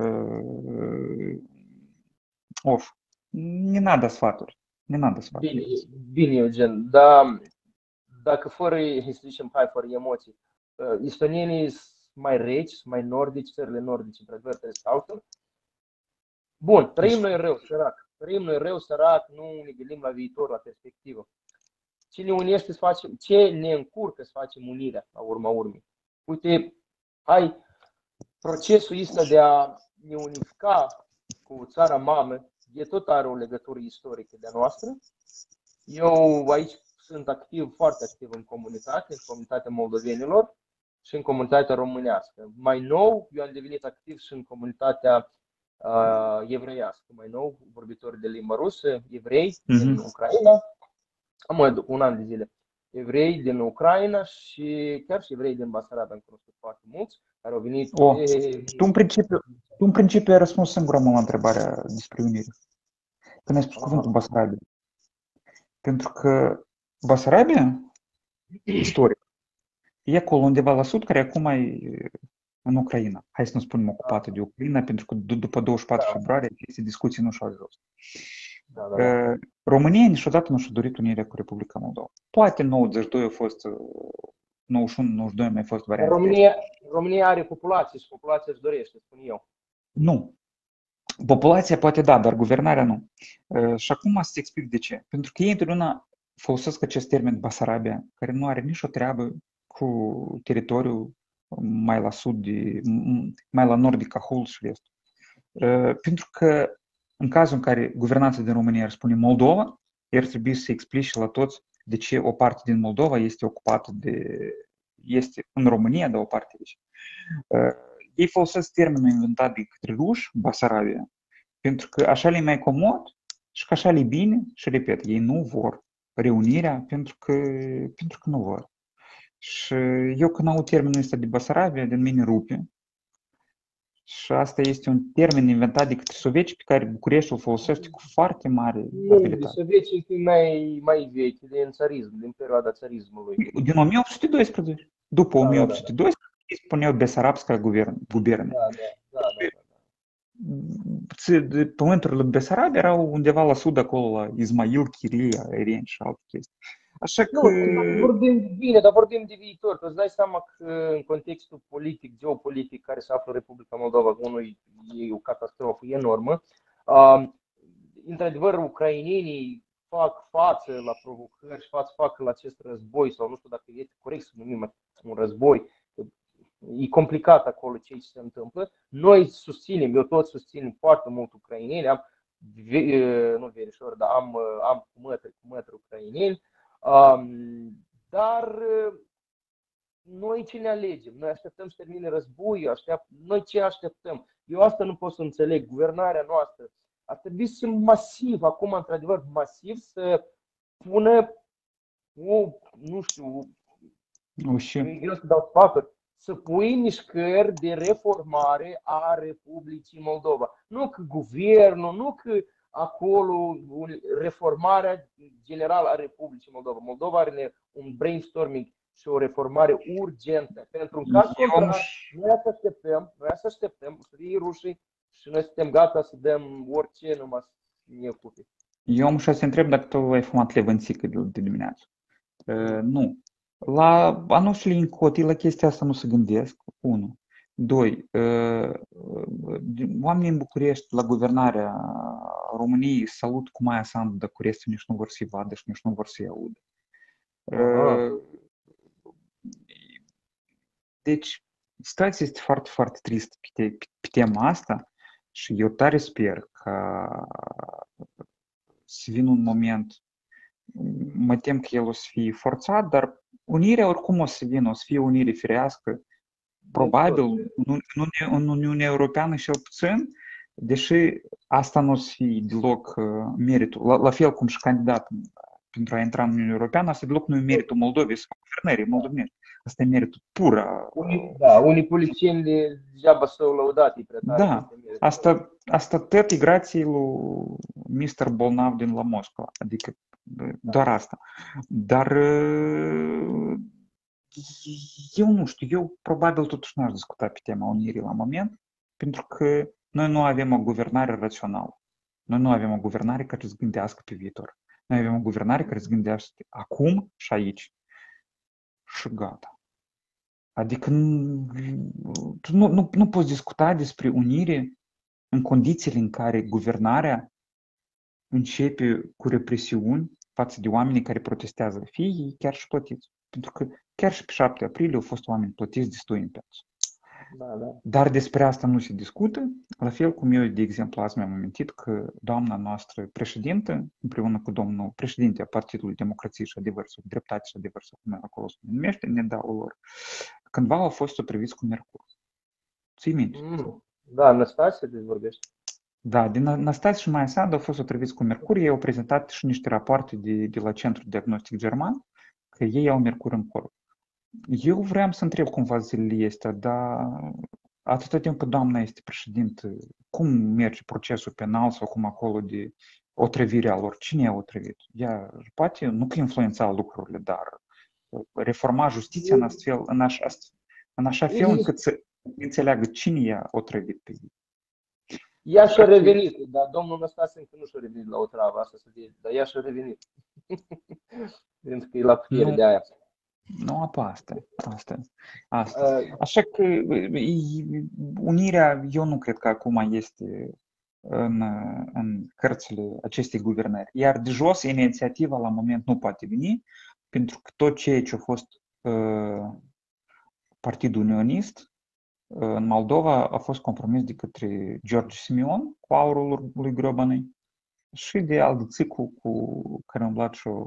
of, ne n-a sfaturi. Ne n-a sfaturi. Bine, bine, Eugen, dar dacă fără, să zicem, hai, fără emoții, estonienii sunt mai reci, sunt mai nordici, țările nordice, într-adevăr, stau. Bun, trăim noi rău, sărac. Trăim noi rău, sărac, nu ne gândim la viitor, la perspectivă. Ce ne unește să facem, ce ne încurcă să facem unirea, la urma urmei? Uite, hai, procesul ăsta de a ne unifica cu țara mamă, e tot are o legătură istorică de-a noastră. Eu aici sunt activ, foarte activ în comunitate, în comunitatea moldovenilor și în comunitatea românească. Mai nou, eu am devenit activ și în comunitatea uh, evreiască. Mai nou, vorbitori de limba rusă, evrei mm-hmm. din Ucraina. Am un an de zile. Evrei din Ucraina și chiar și evrei din Basarabia am cunoscut foarte mulți, care au venit... Oh, pe... tu, în principiu, tu în principiu ai răspuns singura mă la întrebarea despre unire. Când ai spus cuvântul Basarabia. Pentru că Basarabia, istoric, e acolo undeva la sud, care acum e în Ucraina. Hai să nu spunem ocupată de Ucraina, pentru că d- după douăzeci și patru februarie aceste discuții nu și-au ajuns. Da, da, da. România niciodată nu și-a dorit unirea cu Republica Moldova. Poate nouăzeci și doi a fost, nouăzeci și unu nouăzeci și doi a mai fost varianta. România, România are populație și populația își dorește, spun eu. Nu. Populația poate da, dar guvernarea nu. Și acum să-ți explic de ce. Pentru că ei întotdeauna folosesc acest termen Basarabia, care nu are nicio treabă cu teritoriul mai la sud, de, mai la nord de Cahul și restul. Pentru că în cazul în care guvernanța din România ar spune Moldova, ar trebui să explice la toți de ce o parte din Moldova este ocupată de, este în România, dar o parte aici. Ei folosesc termenul inventat de către ruși, Basarabia, pentru că așa le mai comod și că așa le bine și, repet, ei nu vor reunirea pentru că, pentru că nu vor. Și eu când aud termenul ăsta de Basarabia, din mine rupe. Și asta este un termen inventat de către sovieci pe care Bucureștiul folosește cu foarte mare abilitate. Soviecii sunt mai, mai vechi, din țarism, din perioada țarismului. Din o mie opt sute doisprezece. După da, o mie opt sute doisprezece da, da. spuneau Besarabska guvernie. Da, da, da, da, da. Pământurile Besarab erau undeva la sud, acolo la Ismail, Chiria, Eren și alte chestii. Așa că... Nu, vorbim bine, dar vorbim de viitor. Tu îți dai seama că în contextul politic, geopolitic care se află Republica Moldova, unui e o catastrofă enormă. Uh, într-adevăr, ucrainenii fac față la provocări și fac față la acest război, sau nu știu dacă este corect să numim un război. E complicat acolo ce se întâmplă. Noi susținem, eu tot susțin foarte mult ucraineni, am, nu verișori, dar am, am cu mătri, cu mătri ucraineni. Um, dar noi ce ne alegem? Noi așteptăm să termine războiul, aștept, noi ce așteptăm? Eu asta nu pot să înțeleg. Guvernarea noastră ar trebui să masiv, acum într-adevăr masiv, să pună o, nu știu, nu știu. e greu să dau sfaturi, să pui mișcări de reformare a Republicii Moldova. Nu că guvernul, nu că acolo reformarea generală a Republicii Moldova. Moldova are un brainstorming și o reformare urgentă. Pentru un caz contrar, noi să așteptăm, noi să așteptăm, să fie rușii și noi suntem gata să dăm orice numai să ne ocupe. Eu am și să întreb dacă tu ai fumat levânțică de, de dimineață. Uh, nu. La anușile încoti, la chestia asta nu se gândesc, unu. Doi, oamenii în București, la guvernarea României, salut cu Maia Sandu, dar cu restul nici nu vor să-i vadă și nici nu vor să-i audă. Deci, situația este foarte, foarte tristă pe, te, pe tema asta și eu tare sper că să vină un moment, mă tem că el o să fie forțat, dar unirea oricum o să vină, o să fie unire firească, probabil în Uniunea Europeană cel puțin, deși asta nu o să fie deloc meritul, la, la fel cum și candidat pentru a intra în Uniunea Europeană, asta deloc nu e meritul Moldovei sau guvernării moldovenești. Asta e meritul pur. Unii, da, unii politicieni degeaba s-au lăudat. Da, asta, asta tot e grație lui mister Bolnav din la Moscova, adică doar asta. Dar eu nu știu, eu probabil totuși n-aș discuta pe tema unirii la moment, pentru că noi nu avem o guvernare rațională. Noi nu avem o guvernare care să gândească pe viitor. Noi avem o guvernare care să gândească acum și aici. Și gata. Adică tu nu, nu, nu poți discuta despre unire în condițiile în care guvernarea începe cu represiuni față de oamenii care protestează, fie ei chiar și plătiți. Pentru că chiar și pe șapte aprilie au fost oameni plătiți destui în piață. Da, da. Dar despre asta nu se discută, la fel cum eu, de exemplu, azi mi-am amintit că doamna noastră președintă, împreună cu domnul președinte a Partidului Democrației și Adevăr, sau Dreptate și Adevăr, sau cum acolo se numește, Nedalul lor, cândva au fost otriviți cu Mercur. Ții minte? Mm, da, Năstase deci vorbește. Da, din Năstase și Maia Sandu au fost otriviți cu Mercur, ei au prezentat și niște rapoarte de, de la Centrul Diagnostic German, că ei au Mercur în corp. Eu vreau să întreb cumva zilele astea, dar atâta timp cât doamna este președintă, cum merge procesul penal sau cum acolo de otrăvirea lor? Cine i-a otrăvit? Ea poate nu că influența lucrurile, dar reforma justiția în, astfel, în, așa, în așa fel încât să înțeleagă cine i-a otrăvit pe ei. Ea și-a revenit, dar domnul Năstase încă nu și-a revenit la o travă, asta să fie, dar ea și-a revenit. Pentru că e la putere Nu, de aia. nu apă asta, asta, asta. Uh, Așa că e- unirea, eu nu cred că acum este în, în cărțile acestei guvernări. Iar de jos, inițiativa la moment nu poate veni, pentru că tot ceea ce a fost uh, Partidul Unionist uh, în Moldova a fost compromis de către George Simion cu aurul lui Grobanei și de alții cu, cu care am umblat și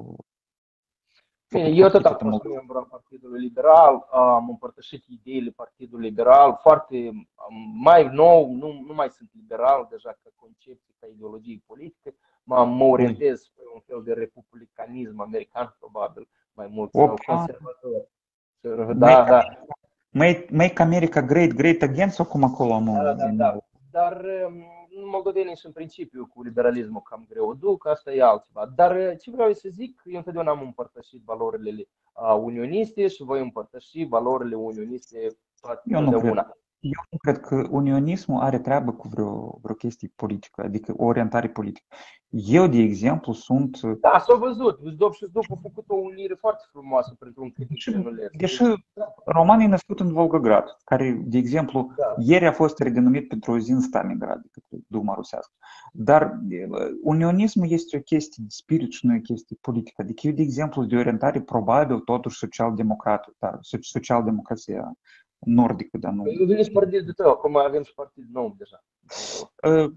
Bine, făcut eu tot copii am toată fost Moldova. membru al Partidului Liberal, am împărtășit ideile Partidului Liberal, foarte mai nou, nu, nu mai sunt liberal deja ca concepție, ca ideologie politică, mă, mă orientez pe un fel de republicanism american, probabil, mai mult, sau Opa, conservator. Da, make, da. make, make America great, great again sau cum acolo am Da, da, în da. Dar um, moldovenii sunt în principiu cu liberalismul cam greu o duc, asta e altceva. Dar uh, ce vreau să zic, eu întotdeauna am împărtășit valorile uh, unioniste și voi împărtăși valorile unioniste Eu nu cred. totdeauna. Eu nu cred că unionismul are treabă cu vreo, vreo chestie politică, adică o orientare politică. Eu, de exemplu, sunt... Da, s-a văzut. Zdop și Zdop au făcut o unire foarte frumoasă pentru un câtnic Deși, trenuleț. deși Roman e născut în Volgograd, care, de exemplu, Da. ieri a fost redenumit pentru o zi în Stalingrad, de către Duma rusească. Dar unionismul este o chestie de spirit și nu e o chestie politică. Adică eu, de exemplu, de orientare probabil totuși social-democrat, dar social-democrația nordică, dar nu... Păi, veniți partidul tău, acum avem și partid nou deja. Uh,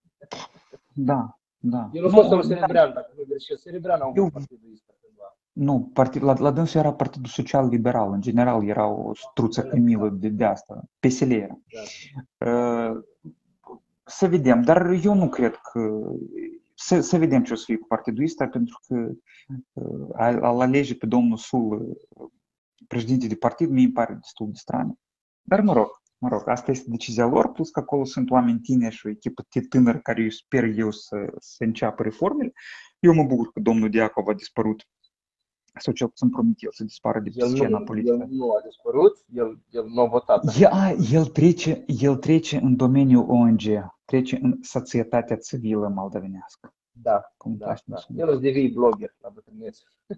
da, da. Eu nu fost un Serebrean, dacă nu greșesc. Serebrean au avut partidul ăsta cândva. Nu, partid, la, la dânsul era Partidul Social Liberal, în general era o struță cămilă de, de asta, P S L era. Da. Uh, să vedem, dar eu nu cred că... Să, să vedem ce o să fie cu partidul ăsta, pentru că uh, a-l alege pe domnul Sul, uh, președinte de partid, mi-e pare destul de straniu. Dar mă rog, mă rog, asta este decizia lor, plus că acolo sunt oameni tineri și o echipă tânără care eu sper eu să, să înceapă reformele. Eu mă bucur că domnul Diacov a dispărut, sau cel puțin promit el să dispară de pe scena politică. El nu a dispărut, el, el nu a votat. El, el, trece, el trece în domeniul O N G, trece în societatea civilă moldovenească. Da, Cum da, da. Spune. El îți devii blogger la bătrânețe.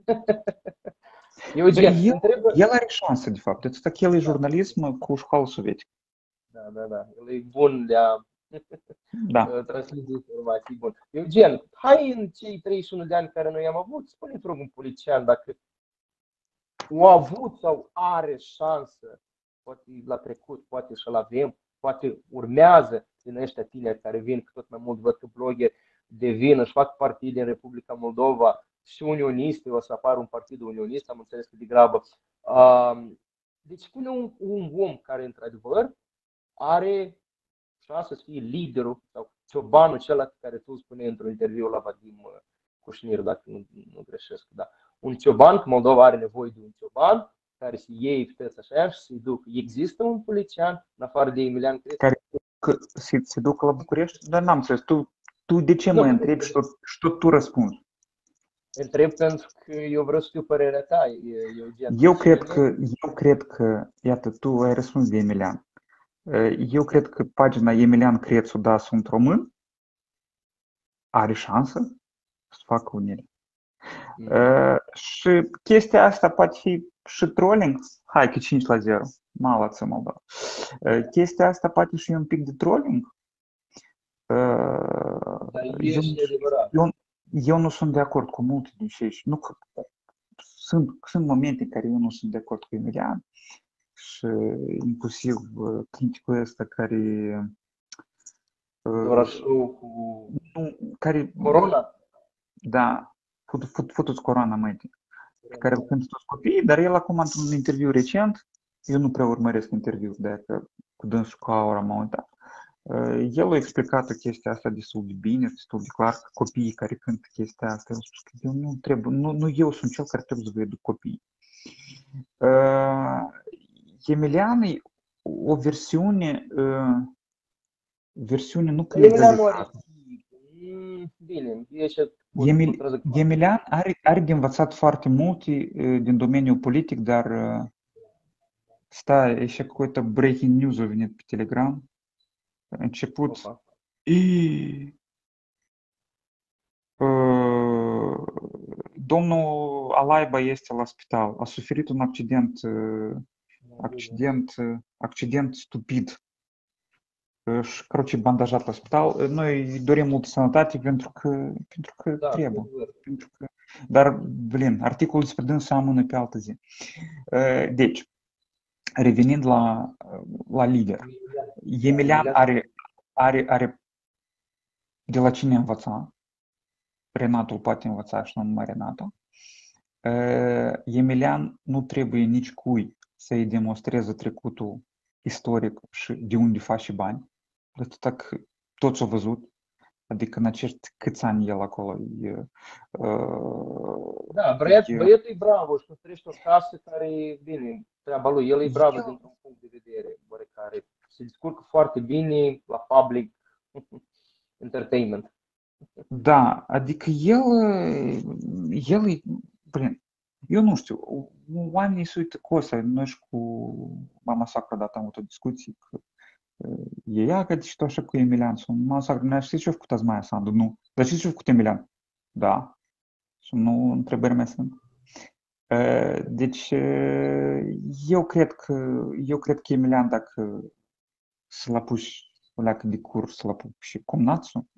Eugen, el, întrebă... el are șansă, de fapt. Deci, el e jurnalism cu școală sovietică. Da, da, da. El e bun de a da. transmite informații bun. Eugen, hai în cei treizeci și unu de ani care noi am avut, spune-te rog un politician dacă a avut sau are șansă, poate la trecut, poate și-l avem, poate urmează din ăștia tineri care vin, că tot mai mult văd că blogeri devin, își fac partide în Republica Moldova și unioniste, o să apară un partid unionist, am înțeles că degrabă. Deci spune un, un om care într-adevăr are șansă să fie liderul sau ciobanul celălalt care tu spune într-un interviu la Vadim Cușnir, dacă nu, nu greșesc. Da. Un cioban, că Moldova are nevoie de un cioban care să iei puteți așa și să-i ducă. Există un politician, în afară de Emilian Crescu? Care se, se ducă la București? Dar n-am înțeles. Tu, tu de ce nu, mă întrebi și tot, și tot tu răspunzi? Întreb pentru că eu vreau să știu părerea ta. Eugen. Eu cred că, eu cred că, iată, tu ai răspuns de Emilian. Eu cred că pagina Emilian Crețu, da, sunt român, are șansă să facă unire. Mm. Uh, și chestia asta poate fi și trolling, hai că cinci la zero, malață Moldova. Uh, chestia asta poate și un pic de trolling. Uh, eu, eu, eu nu sunt de acord cu multe din cei. Nu, sunt, sunt momente în care eu nu sunt de acord cu Emilian. Și inclusiv criticul ăsta care... Dorașul cu nu, care, corona? Da, futu-ți corona, mătii, pe care îl cântă toți copiii, dar el acum, într-un interviu recent, eu nu prea urmăresc interviul, de că cu dânsul cu Aura m-a uitat, el a explicat o chestia asta destul de bine, destul de clar, că copiii care cântă chestia asta, el a spus că eu nu trebuie, nu, nu eu sunt cel care trebuie să vă educ copiii. Emilian e o versiune, uh, versiune nu legalizată. Bine, Emil, Emilian are, are de învățat foarte multe uh, din domeniul politic, dar uh, stai, e și какой-то breaking news a venit pe Telegram. A început, E, uh, domnul Alaiba este la spital. A suferit un accident, uh, accident, uh, accident stupid. Uh, și, короче, bandajat la spital. Uh, Noi îi dorim multă sănătate pentru că, pentru că Da, trebuie. într-adevăr. Pentru că, dar, blin, articolul despre dânsul amână pe altă zi. Uh, Deci, revenind la, la lider, Emilian are, are, are de la cine învăța. Renatul poate învăța și nu numai Renatul. Emilian nu trebuie nici cui să-i demonstreze trecutul istoric și de unde face bani. De atâta că toți au văzut. Adică în acești câți ani el acolo e, Da, băiat, e, băiatul e bravo, își construiește o casă care e bine, treaba lui. El e bravo el, dintr-un punct de vedere oarecare. Se descurcă foarte bine la public entertainment. da, adică el, el e, blin, eu nu știu, oamenii se uită cu ăsta. Noi și cu mama sacră odată am avut o discuție că e ea că și tot așa cu Emilian. Sunt mama sacră, ne știți ce a făcut azi Maia Sandu? Nu. Dar știți ce a făcut Emilian? Da. Și nu întrebări mele sunt. Deci, eu cred că, eu cred că Emilian, dacă să-l apuci o leacă de curs, să-l apuci și cumnațul,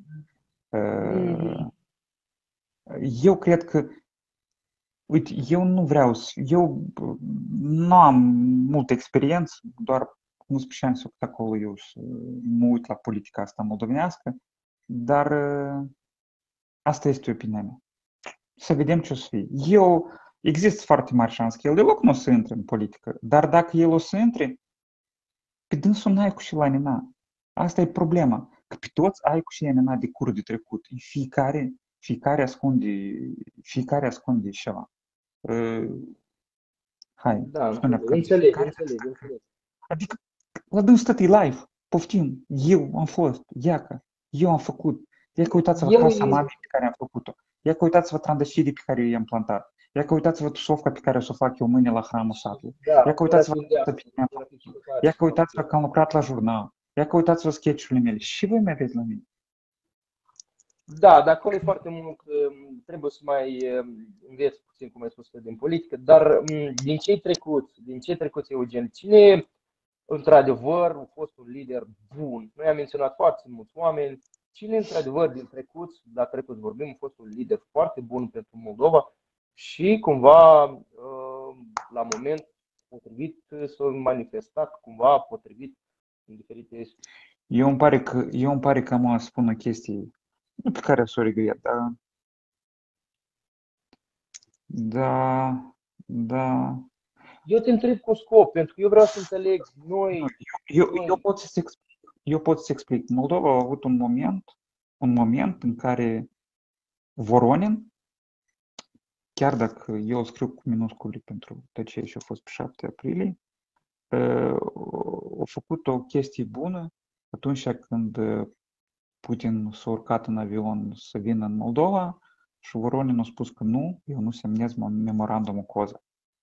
eu cred că, uite, eu nu vreau să, eu nu am multă experiență, doar unsprezece ani s-au făcut acolo eu să mă uit la politica asta moldovenească, dar asta este opinia mea. Să vedem ce o să fie. Eu, există foarte mari șanse că el deloc nu o să intre în politică, dar dacă el o să intre, pe dânsul n-ai cu și la nina. Asta e problema, că pe toți ai cu și la nina de cur de trecut. Fiecare, fiecare ascunde, fiecare ascunde ceva. Uh, hai, Da, spune că înțeleg, fiecare, înțeleg, înțeleg. adică la dânsul tot e live, poftim, eu am fost, iaca, eu am făcut, ia că uitați-vă El casa e, mamei pe care am făcut-o, ia că uitați-vă trandafirii pe care eu i-am plantat, ia că uitați-vă tusovca pe care o să o fac eu mâine la hramul satului, da, ia că fără uitați-vă să casa pe care am fără făcut-o, să ia că uitați-vă că am lucrat la jurnal, ia că uitați-vă sketch-urile mele și voi mai aveți la mine. Da, dar acolo e foarte mult, trebuie să mai înveți puțin, cum ai spus, din politică, dar din cei trecuți, din cei trecuți, Eugen, cine într-adevăr a fost un lider bun? Noi am menționat foarte mulți oameni, cine într-adevăr din trecuți, la trecut vorbim, a fost un lider foarte bun pentru Moldova și cumva la moment potrivit s-a manifestat cumva potrivit în diferite. Eu îmi pare că, eu îmi pare că am să spun o chestie pe care să o regret, da? Da, da. Eu te întreb cu scop, pentru că eu vreau să înțeleg noi. Eu, noi... eu pot să-ți explic. Eu pot să explic. Moldova a avut un moment, un moment în care Voronin, chiar dacă eu scriu cu minuscule pentru tot ceea ce a fost pe șapte aprilie, a făcut o chestie bună atunci când Putin s-a urcat în avion să vină în Moldova și Voronin a spus că nu, eu nu semnez memorandumul COZA.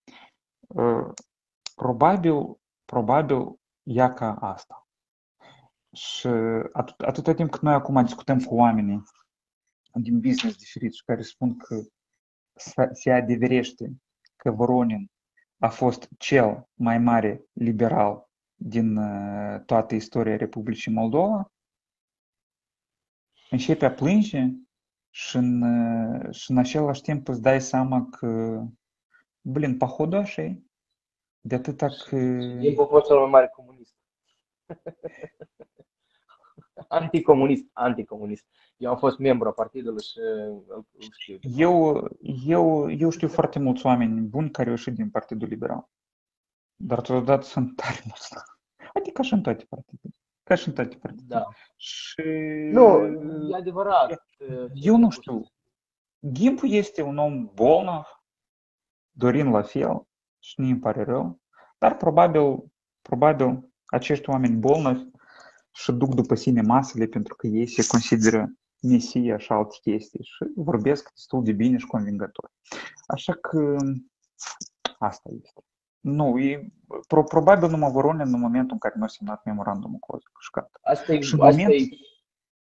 Probabil, probabil ia ca asta. Și atât, atâta timp cât noi acum discutăm cu oamenii din business diferiți care spun că se adeverește că Voronin a fost cel mai mare liberal din toată istoria Republicii Moldova, începe a plânge și în, și în același timp îți dai seama că, blin, походу așa e. De atâta că... El a fost cel mai mare comunist. Anticomunist, anticomunist. Eu am fost membru a partidului și îl știu. Eu, eu, eu știu foarte mulți oameni buni care au ieșit din Partidul Liberal. Dar totodată sunt tare mulți. Adică și în toate partidele. Ca și în toate partidele. Da. Și... Nu, e adevărat. Eu nu știu. Gimpu este un om bolnav, Dorin la fel, și nu îmi pare rău, dar probabil, probabil acești oameni bolnavi și duc după sine masele pentru că ei se consideră mesia și alte chestii și vorbesc destul de bine și convingător. Așa că asta este. Nu, e, pro, probabil numai Voronin în momentul în care nu a semnat memorandumul COZA. Asta e, și în asta moment, e,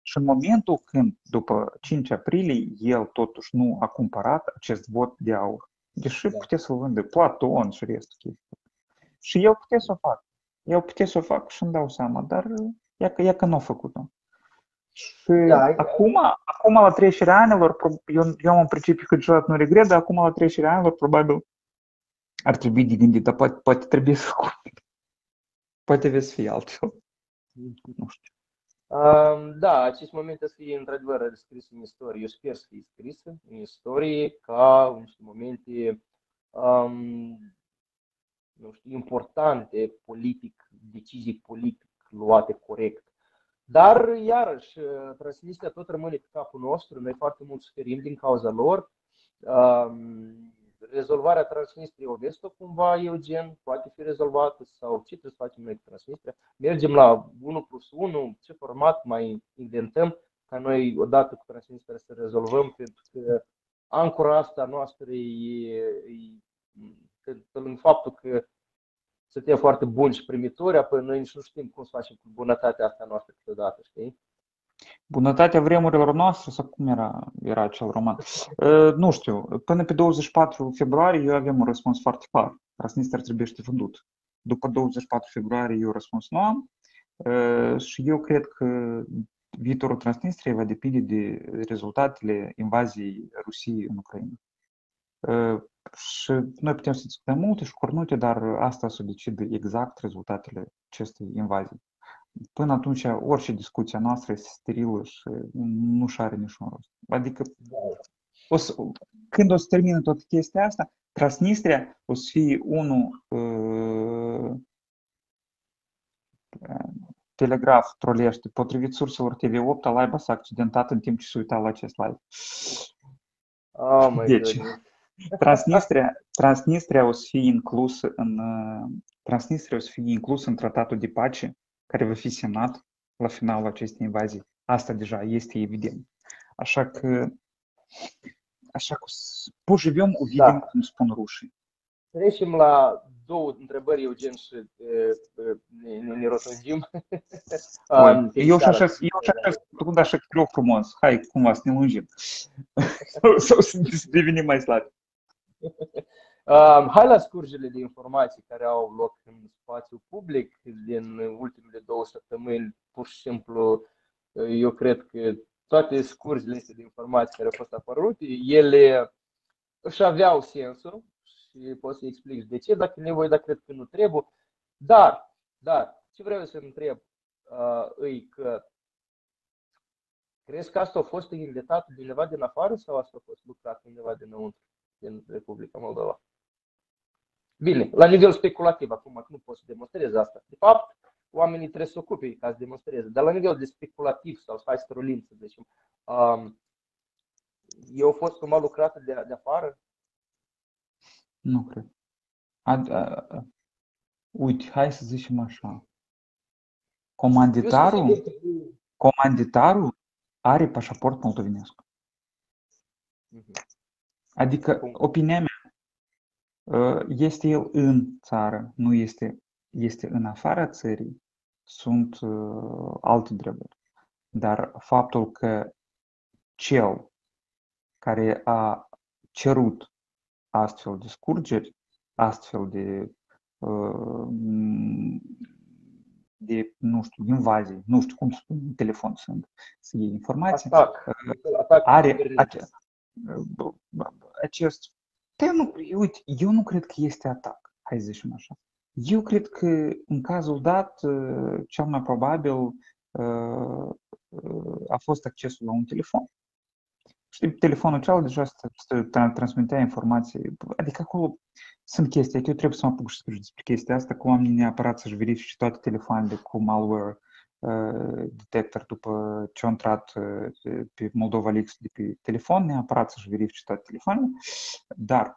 Și în momentul când, după cinci aprilie, el totuși nu a cumpărat acest vot de aur, deși Da. putea să-l vândă Platon și restul chestii. Și el putea să o facă. El putea să o facă și îmi dau seama, dar ea că, ea că nu a făcut-o. Și Da, acum, acum la trecerea anilor, eu, eu în principiu că niciodată nu regret, dar acum la trecerea anilor probabil ar trebui de gândit, dar poate, poate trebuie să poate vei să fie altfel. Nu știu. Um, da, acest moment să fie într-adevăr scris în istorie. Eu sper să fie scris în istorie ca niște momente um, nu știu, importante politic, decizii politic luate corect. Dar, iarăși, Transnistria tot rămâne pe capul nostru, noi foarte mult suferim din cauza lor. Um, rezolvarea Transnistriei o vezi cumva, Eugen, poate fi rezolvată sau ce trebuie să facem noi cu Transnistria? Mergem la unu plus unu, ce format mai inventăm ca noi odată cu Transnistria să rezolvăm, pentru că ancora asta noastră e, e pe lângă faptul că suntem foarte buni și primitori, apoi noi nici nu știm cum să facem cu bunătatea asta noastră câteodată, știi? Bunătatea vremurilor noastre, sau cum era, era acel roman? Uh, nu știu, până pe douăzeci și patru februarie eu avem un răspuns foarte clar. Transnistria trebuie să vândut. După douăzeci și patru februarie eu răspuns nu am uh, și eu cred că viitorul Transnistriei va depinde de rezultatele invaziei Rusiei în Ucraina. Uh, și noi putem să discutăm multe și cornute, dar asta să decide exact rezultatele acestei invazii. Până atunci, orice discuția noastră este sterilă și nu și are niciun rost. Adică, o să, când o să termină toată chestia asta, Transnistria o să fie unul uh, telegraf trolește, potrivit surselor T V opt, Alaiba s-a accidentat în timp ce se uita la acest live. Oh my Deci, God. Transnistria, Transnistria o să fie inclusă în Transnistria o să fie inclusă în tratatul de pace care va fi semnat la finalul acestei invazii. Asta deja este evident. Așa că așa că pojivem, uvidem, Da. cum spun rușii. Trecem la două întrebări, Eugen, și e, ne, ne, ne rotungim. Oi, eu și așa, eu și așa făcut așa că frumos. Hai, cumva, să ne lungim. Sau să devenim mai slabi. Uh, hai la scurgerile de informații care au loc în spațiu public din ultimele două săptămâni. Pur și simplu, eu cred că toate scurgerile de informații care au fost apărute, ele își aveau sensul și poți să explici de ce, dacă e nevoie, dar cred că nu trebuie. Dar, dar ce vreau să întreb uh, îi că crezi că asta a fost inventată de undeva din afară sau asta a fost lucrat undeva dinăuntru din Republica Moldova? Bine, la nivel speculativ, acum nu pot să demonstrez asta. De fapt, oamenii trebuie să se ocupe ca să demonstreze, dar la nivel de speculativ sau să faci trolim, să zicem, um, eu a fost cumva lucrată de, de afară? Nu cred. A, a, a, uite, hai să zicem așa. Comanditarul, comanditarul are pașaport moldovenesc. Adică, opinia mea, este el în țară, nu este, este în afara țării, sunt uh, alte întrebări. Dar faptul că cel care a cerut astfel de scurgeri, astfel de, uh, de, nu știu, invazii, nu știu cum să spun, telefon sunt, să iei informații, Atac. Atac are ace, acest. Eu nu, uite, eu nu cred că este atac, hai să zicem așa. Eu cred că în cazul dat, cel mai probabil a fost accesul la un telefon. Știi, telefonul cealaltă deja să transmitea informații. Adică acolo sunt chestii, eu trebuie să mă apuc și să despre chestia asta, cu oamenii neapărat să-și verifice toate telefoanele cu malware uh, detector după ce au intrat uh, pe Moldova Leaks de pe telefon, neapărat să-și verifice toate telefoanele. Dar,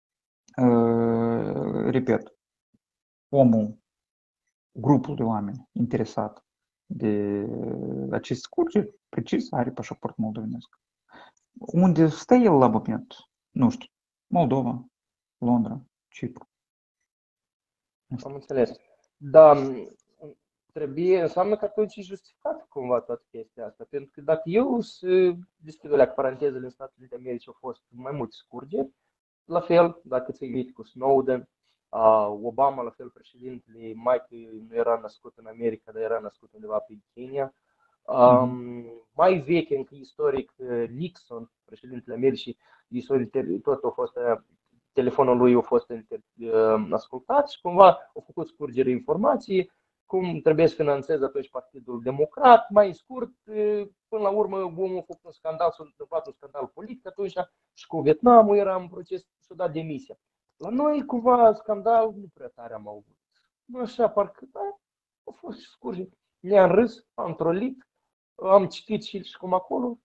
uh, repet, omul, grupul de oameni interesat de acest scurgeri, precis, are pașaport moldovenesc. Unde stă el la moment? Nu știu. Moldova, Londra, Cipru. Am înțeles. Da, trebuie, înseamnă că atunci e justificat cumva toată chestia asta. Pentru că dacă eu să deschid o leacă parantezele în Statele Unite ale Americii au fost mai multe scurgeri, la fel, dacă ți-ai uitat cu Snowden, uh, Obama, la fel, președintele, mai că nu era născut în America, dar era născut undeva pe Kenya. Um, mai veche, încă istoric, Nixon, președintele Americii, istoric, tot a fost, telefonul lui a fost uh, ascultat și cumva au făcut scurgere informații, cum trebuie să finanțeze atunci Partidul Democrat, mai scurt, până la urmă omul a făcut un scandal, s-a întâmplat un scandal politic atunci și cu Vietnamul era în proces și a dat demisia. La noi, cumva, scandal nu prea tare am avut. Nu așa, parcă, da, au fost și scurgeri. Ne-am râs, am trolit, am citit și, și cum acolo.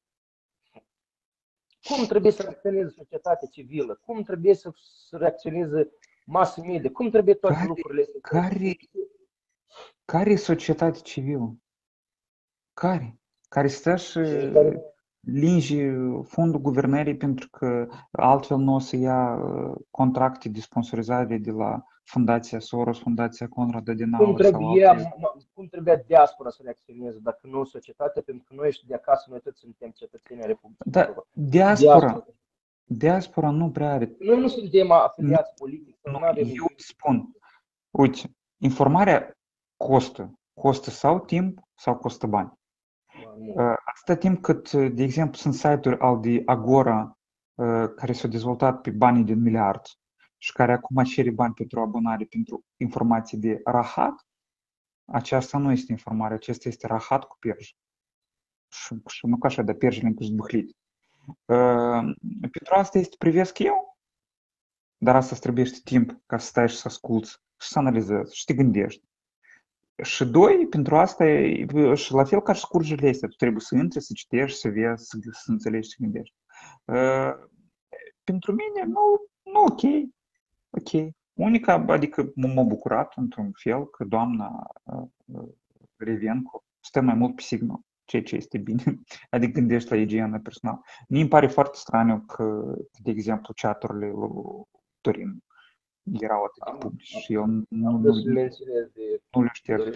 Cum trebuie să reacționeze societatea civilă? Cum trebuie să, să reacționeze mass media? Cum trebuie toate care, lucrurile să... Care, care e societatea civilă? Care? Care stă și linge fondul guvernării pentru că altfel nu o să ia contracte de sponsorizare de la Fundația Soros, Fundația Conrad Adenauer. Cum trebuie, cum trebuie diaspora să reacționeze, dacă nu societatea, pentru că noi ești de acasă, noi toți suntem cetățenii Republicii. Da, diaspora, diaspora, diaspora nu prea are. Noi nu suntem afiliați politic. Nu, nu avem eu spun, uite, informarea costă, costă sau timp sau costă bani. Atâta timp cât, de exemplu, sunt site-uri al de Agora care s-au dezvoltat pe banii din miliard și care acum cere bani pentru abonare pentru informații de rahat, aceasta nu este informare, acesta este rahat cu perj. Și, și nu ca așa, dar perjele încă zbâhlit. Pentru asta este privesc eu, dar asta îți trebuie timp ca să stai și să asculți și să analizezi și să te gândești. Și doi, pentru asta, și la fel ca și scurgerile astea, tu trebuie să intri, să citești, să vezi, să, să înțelegi, să gândești. Uh, pentru mine, nu, nu ok, ok. Unica, adică m-a bucurat într-un fel că doamna uh, Revenco stă mai mult pe Signal, ceea ce este bine, adică gândești la igienă personală. Mie îmi pare foarte straniu că, de exemplu, chat-urile lui Dorin erau atât de publici și eu nu, nu, nu, nu le șterg.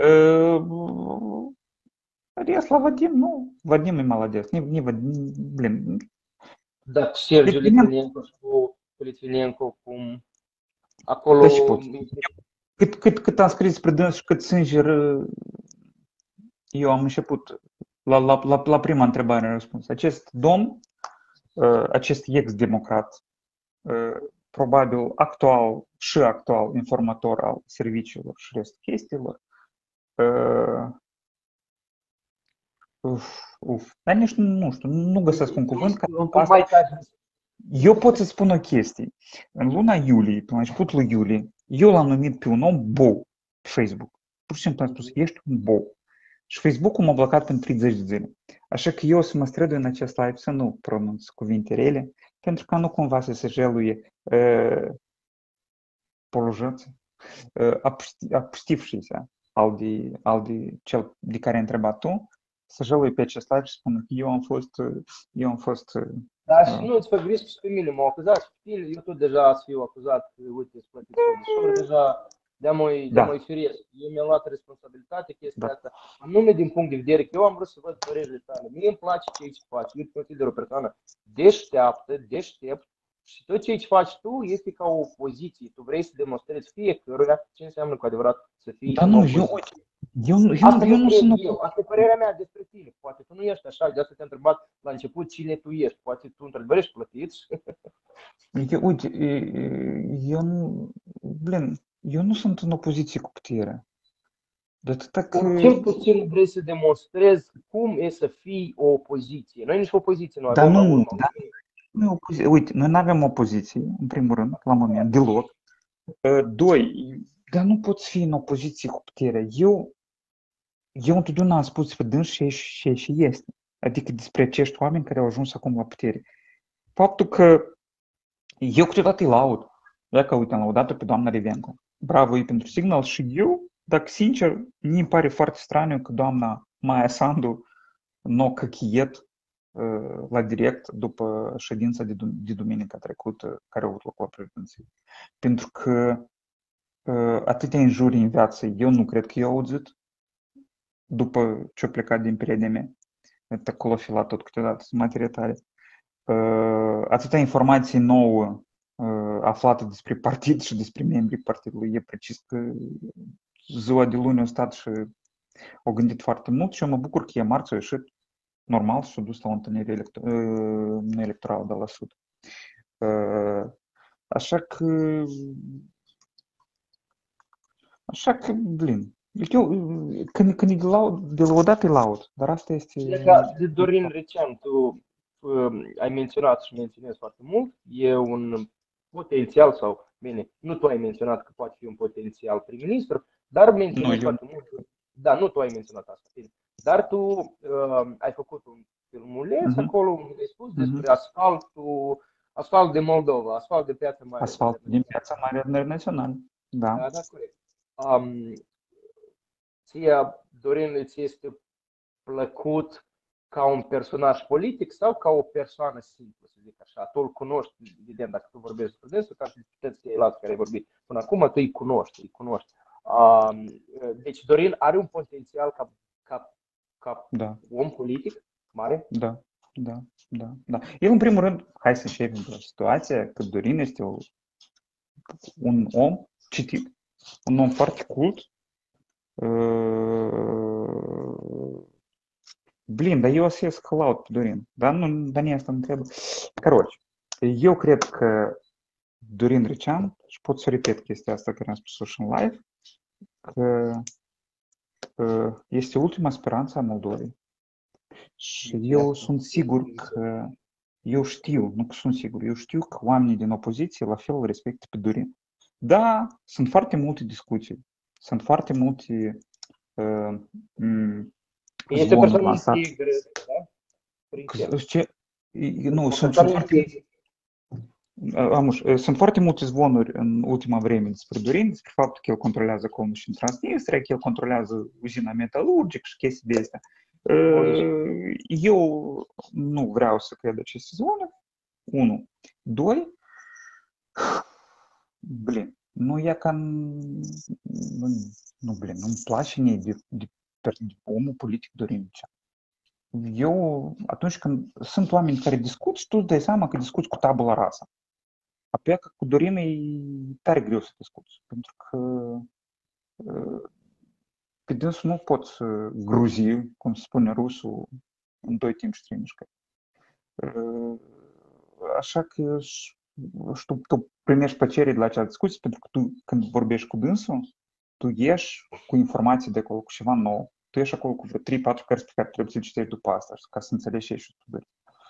Rest la Vadim, nu. Vadim e молодец. Не, не Vadim, blin. Da, cu Sergiu Litvinenko și cu Litvinenko, cum acolo... Da, și pot. Cât, cât, cât am scris spre dâns și cât sânger, eu am început la, la, la, la prima întrebare răspuns. Acest domn, acest ex-democrat, probabil actual și actual informator al serviciilor și restul chestiilor. Uh, uf, uf. Dar nici nu știu, nu găsesc un cuvânt ca asta. Eu pot să spun o chestie. În luna iulie, până la începutul lui iulie, eu l-am numit pe un om bou pe Facebook. Pur și simplu am spus, ești un bou. Și Facebook-ul m-a blocat pentru treizeci de zile. Așa că eu o să mă strădui în acest live să nu pronunț cuvinte rele, pentru că nu cumva să se jeluie uh, poложаться, uh, опустившийся al de, al de cel de care ai întrebat tu, să jeluie pe acest live și spun că eu am fost, eu am fost... Uh, da, și nu îți fă griji și pe mine, m-au acuzat și pe tine, eu tot deja să fiu acuzat, uite, îți plătiți de deja de-a-mă da. de firesc. Eu mi-am luat responsabilitate chestia da. asta, anume din punct de vedere că eu am vrut să văd părerile tale. Mie îmi place ce aici faci, eu te consider o persoană deșteaptă, deștept și tot ce aici faci tu este ca o opoziție. Tu vrei să demonstrezi fiecăruia ce înseamnă cu adevărat să fii da, nu, eu, eu, eu, asta eu nu sunt... Eu. Asta e părerea mea despre tine. Poate tu nu ești așa, de asta te-am întrebat la început cine tu ești. Poate tu într-adevăr ești plătit. Uite, eu nu... Blin, eu nu sunt în opoziție cu puterea. De atâta că... Cel puțin vrei să demonstrezi cum e să fii o opoziție. Noi nici o opoziție nu avem. Dar nu, da, nu opoziție. Uite, noi nu avem opoziție, în primul rând, la moment, deloc. Doi, dar nu poți fi în opoziție cu puterea. Eu, eu întotdeauna am spus pe dâns și, și, și este. Adică despre acești oameni care au ajuns acum la putere. Faptul că eu câteodată îi laud. Ia că, uite, am laudat-o pe doamna Revenco. Bravo ei pentru Signal și eu, dacă sincer, mi pare foarte straniu că doamna Maia Sandu nu o căchiet uh, la direct după ședința de, de duminica trecută care a avut loc la președinție. Pentru că uh, atâtea injurii în viață eu nu cred că i-au auzit după ce a plecat din P R D M. Acolo a filat tot câteodată, sunt materie tare. Uh, atâta informație nouă uh, aflată despre partid și despre membrii partidului. E precis că ziua de luni a stat și au gândit foarte mult și eu mă bucur că e marți, a ieșit normal și s-a dus la o întâlnire electo- uh, electorală de la Sud. Uh, așa că așa că, blin, eu, când, când e de, laud, de laudat, e laud, dar asta este... Legat de Dorin Recean, tu uh, ai menționat și menționezi foarte mult, e un potențial sau, bine, nu tu ai menționat că poate fi un potențial prim-ministru, dar menționezi Nu, eu... foarte mult, da, nu tu ai menționat asta, bine. Dar tu uh, ai făcut un filmuleț uh-huh. acolo unde ai spus despre uh-huh. asfaltul, asfalt de Moldova, asfalt de Piața Mare. Asfalt din Piața Mare Internațională, da. Da, da, corect. Um, ție, Dorin, îți este plăcut ca un personaj politic sau ca o persoană simplă, să zic așa? Tu îl cunoști, evident, dacă tu vorbești despre dânsul, ca și toți ceilalți care ai vorbit până acum, tu îi cunoști, îi cunoști. Um, deci Dorin are un potențial ca, ca, ca da. om politic mare? Da, da, da, da. Eu, în primul rând, hai să începem de la situația că Dorin este o, un om citit, un om foarte cult. Uh, Blin, dar eu o să ies că laud pe Dorin, dar nu, dar nu asta mă trebuie. Короче, eu cred că Dorin Recean, și pot să repet chestia asta care am spus-o și în live, că uh, este ultima speranță a Moldovei. Și eu sunt sigur că, eu știu, nu că sunt sigur, eu știu că oamenii din opoziție la fel îl respectă pe Dorin. Da, sunt foarte multe discuții, sunt foarte multe uh, Este persoană integră, da? Ce? Nu, sunt, sunt foarte... Amuș, sunt foarte multe zvonuri în ultima vreme despre Dorin, despre faptul că el controlează acolo și în Transnistria, că el controlează uzina metalurgică și chestii de astea. Eu nu vreau să cred aceste zvonuri. Unu. Doi. Blin, nu e ca... Nu, nu blin, nu-mi place mie de, de, de omul politic Dorin Recean. Eu, atunci când sunt oameni care discut și tu îți dai seama că discuți cu tabula rasa. Apoi că cu Dorin e tare greu să discuți, pentru că pe dânsul nu poți gruzi, cum se spune rusul, în doi timp și trei mișcări. Așa că și tu, tu primești plăcere de la acea discuție, pentru că tu, când vorbești cu dânsul, tu ieși cu informații de acolo, cu ceva nou. Tu ești acolo cu vreo trei patru cărți pe care trebuie să le citești după asta, ca să înțelegi și ești tu.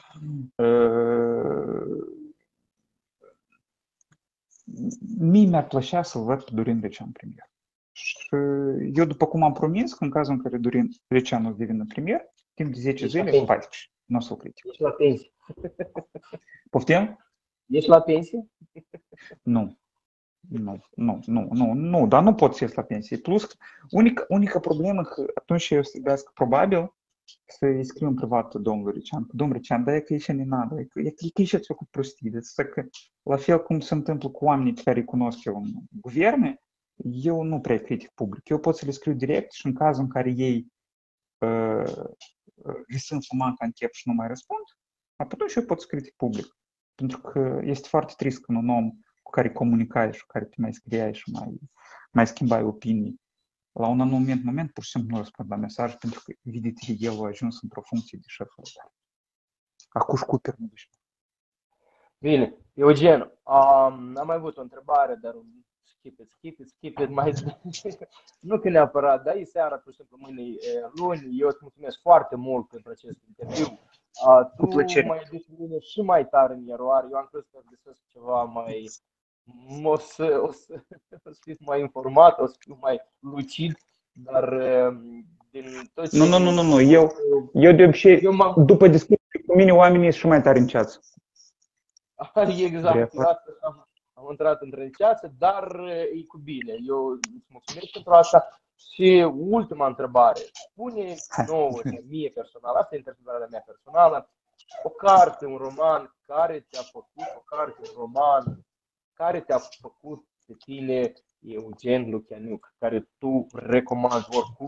Mie mi-ar plăcea să-l văd pe Dorin Recean premier. Și eu, după cum am promis, că în cazul în care Dorin Recean o devină premier, timp de zece zile, paisprezece, nu o să-l critic. Ești la pensie. Poftim? Ești la pensie? Nu. Nu, nu, nu, nu, nu, dar nu pot să ies la pensie. Plus, unica, unica problemă că atunci eu să trebuiască probabil să-i scriu în privat domnul Recean. Domnul Recean, dar e că e și nenadă, e că e că e și ați făcut prostii. Deci, că, la fel cum se întâmplă cu oamenii pe care îi cunosc eu în guverne, eu nu prea critic public. Eu pot să le scriu direct și în cazul în care ei uh, li sunt fumanca în chep și nu mai răspund, atunci eu pot să critic public. Pentru că este foarte trist când un om cu care comunicai și cu care te mai scriai și mai, mai schimbai opinii, la un anumit moment pur și simplu nu răspund la mesaj pentru că, vedeți, el a ajuns într-o funcție de șef. Acum și Cooper nu duce. Bine, Eugen, um, am mai avut o întrebare, dar un skip it, skip it, skip it, mai nu că neapărat, dar e seara, pur și simplu, mâine e luni. Eu îți mulțumesc foarte mult pentru acest interviu. Uh, tu m-ai adus mine și mai tare în eroare. Eu am crezut că găsesc ceva mai... O să, o, să, o să fiu mai informat, o să fiu mai lucid, dar din tot ce... Nu, nu, nu, nu, nu. Eu, eu de obicei, eu după discuții cu mine, oamenii sunt și mai tare în ceață. Exact, am, am intrat într-o ceață, dar e cu bine. Eu îți mulțumesc pentru asta. Și ultima întrebare. Spune nouă, mie personal, asta e întrebarea mea personală, o carte, un roman care te-a făcut, o carte, un roman care te-a făcut pe tine, Eugen Lucianiuc, care tu recomanzi oricui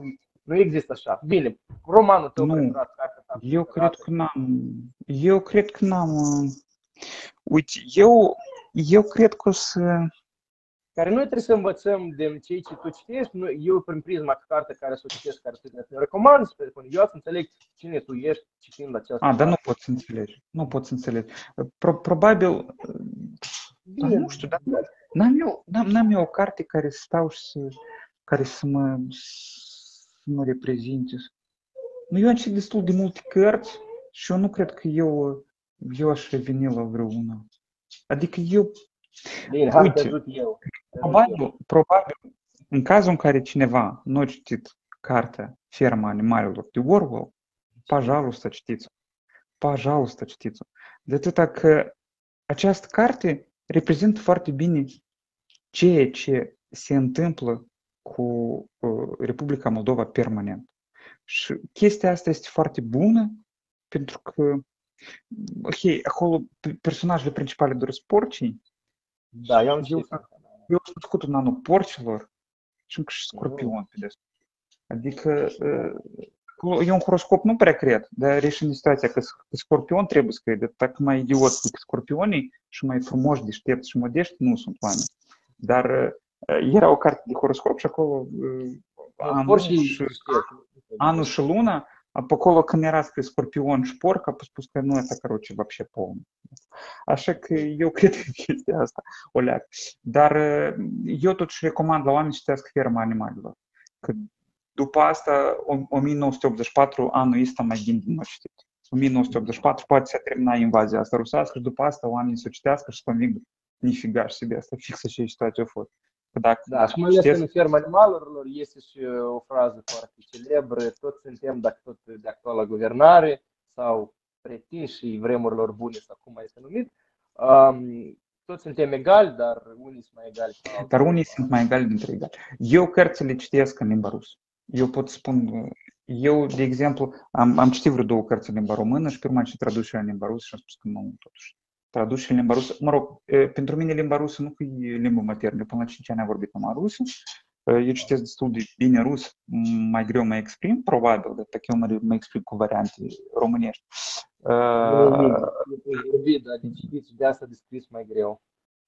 Nu există așa. Bine, romanul tău Nu, preferat, cartea ta eu cred preferată. că n-am, eu cred că n-am, uh, uite, eu, eu cred că o să, Care noi trebuie să învățăm din cei ce tu citești. Nu, eu, prin prisma carte care să o citesc, care să te recomand, să spun, eu să înțeleg cine tu ești citind această a, dar nu carte. pot să înțelegi, nu pot să înțelegi. Pro, probabil, uh, dar Bine, nu știu, dar n-am eu, n-am, n-am eu o carte care să stau și să, care să mă, să mă reprezinte. Nu, eu am citit destul de multe cărți și eu nu cred că eu, eu aș reveni la vreuna. Adică eu, bine, hai te uite, ajut eu. Te ajut eu. probabil, probabil, în cazul în care cineva nu a citit cartea Ferma animalelor de Orwell, păjalusta citiți-o, păjalusta citiți-o. De atâta că această carte reprezintă foarte bine ceea ce se întâmplă cu uh, Republica Moldova permanent. Și chestia asta este foarte bună, pentru că, ok, acolo personajele principale doresc porcii. Da, eu am Eu, citit. eu am cunoscut un anul porcilor și încă și scorpion pe des. Adică, uh, e un horoscop, nu prea cred, dar reșim de situația că scorpion trebuie să crede. Dacă mai idiot decât scorpionii și mai frumoși, deștepți și modești, nu sunt oameni. Dar uh, era o carte de horoscop și acolo uh, anul și, anul și luna, pe acolo când era scris scorpion și porc, a spus că nu e короче вообще полный. Așa că eu cred că chestia asta o leac. Dar eu totuși recomand la oameni să citească Ferma animalelor. Că după asta, o mie nouă sute optzeci și patru, anul ăsta mai gândi nu citit. o mie nouă sute optzeci și patru poate să termina invazia asta rusească și după asta oamenii să o citească și să convingă nifiga și себе asta fix așa situația a fost. Dacă da, și mai ales în Ferma animalelor este și o frază foarte celebră, toți suntem, dacă tot de actuala guvernare sau pretinși vremurilor bune sau cum mai este numit, um, toți suntem egali, dar unii sunt mai egali. Dar unii sunt mai egali dintre egali. Eu cărțile citesc în limba rusă. Eu pot spun, eu, de exemplu, am, am citit vreo două cărți în limba română și pe urmă am citit traducerea în limba rusă și am spus că nu, totuși. Traducerea în limba rusă, mă rog, pentru mine limba rusă nu e limba maternă. Eu până la cinci ani am vorbit numai rusă. Eu citesc destul de bine rus, mai greu mă exprim, probabil, dar pe eu mă, mă exprim cu variante românești. Vorbit, dar de citit și de asta de scris mai greu.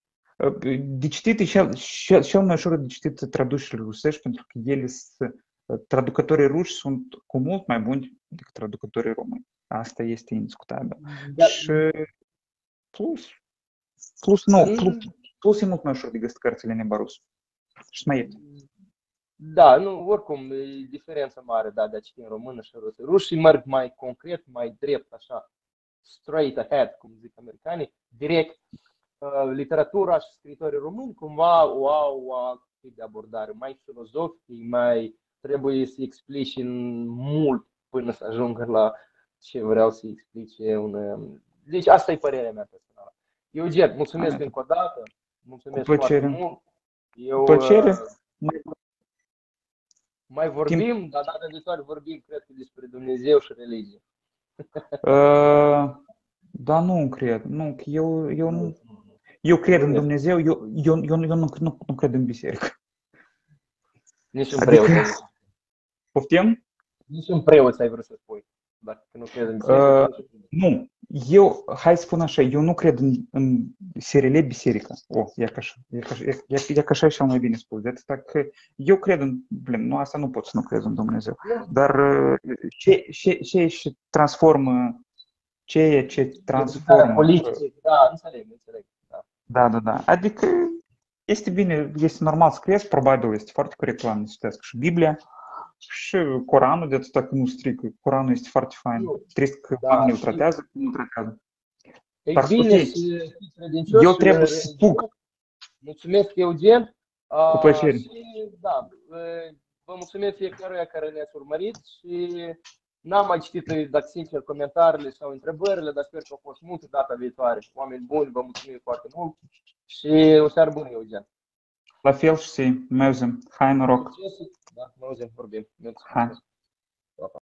De citit e cel, cel, cel mai ușor de citit traducerile rusești, pentru că ele sunt, traducătorii ruși sunt cu mult mai buni decât traducătorii români. Asta este indiscutabil. Da. Și plus, plus, nu, plus, plus e mult mai ușor de găsit cărțile în limba rusă. Și mai ieftin. Da, nu, oricum, e diferență mare, da, de a citi în română și în rusă. Rușii merg mai concret, mai drept, așa, straight ahead, cum zic americanii, direct. Uh, literatura și scriitorii români cumva o au o altă tip de abordare, mai filozofică, mai trebuie să explici mult până să ajungă la ce vreau să explice un... Deci asta e părerea mea personală. Eugen, mulțumesc încă o dată, mulțumesc foarte mult. Eu, plăcere. Uh, mai, mai vorbim, dar data viitoare vorbim, cred că, despre Dumnezeu și religie. Uh, da, nu cred. Nu, eu, eu nu... Eu cred în Dumnezeu, eu, eu, eu, eu nu, nu, nu cred în biserică. Nici în preot. Adică, poftim? Nici în preot ai vrut să spui. Dacă nu cred în biserică. Uh, nu. Eu, hai să spun așa, eu nu cred în, în seriile biserică. Oh, e ca așa, e ca, e, e ca așa și mai bine spus. De atâta că eu cred în, blin, nu, asta nu pot să nu cred în Dumnezeu. Dar ce, ce, ce și transformă, ceea ce transformă... Politic, da, înțeleg, înțeleg. Da, da, da. Adică este bine, este normal să crezi, probabil este foarte corect la oameni să citească și Biblia și Coranul, de atâta că nu strică. Coranul este foarte fain. Trebuie că da, oamenii îl tratează, nu îl tratează. E Dar bine okay. Și credincioși. Eu trebuie să spun. Mulțumesc, Eugen. Cu plăcere. Și, da, vă mulțumesc fiecăruia care ne-ați urmărit și n-am mai citit, dacă sincer, comentariile sau întrebările, dar sper că au fost multe data viitoare. Oameni buni, vă mulțumim foarte mult și o seară bună, Eugen. La fel și mă auzim. Hai, noroc. Da, mă auzim, vorbim. Hai.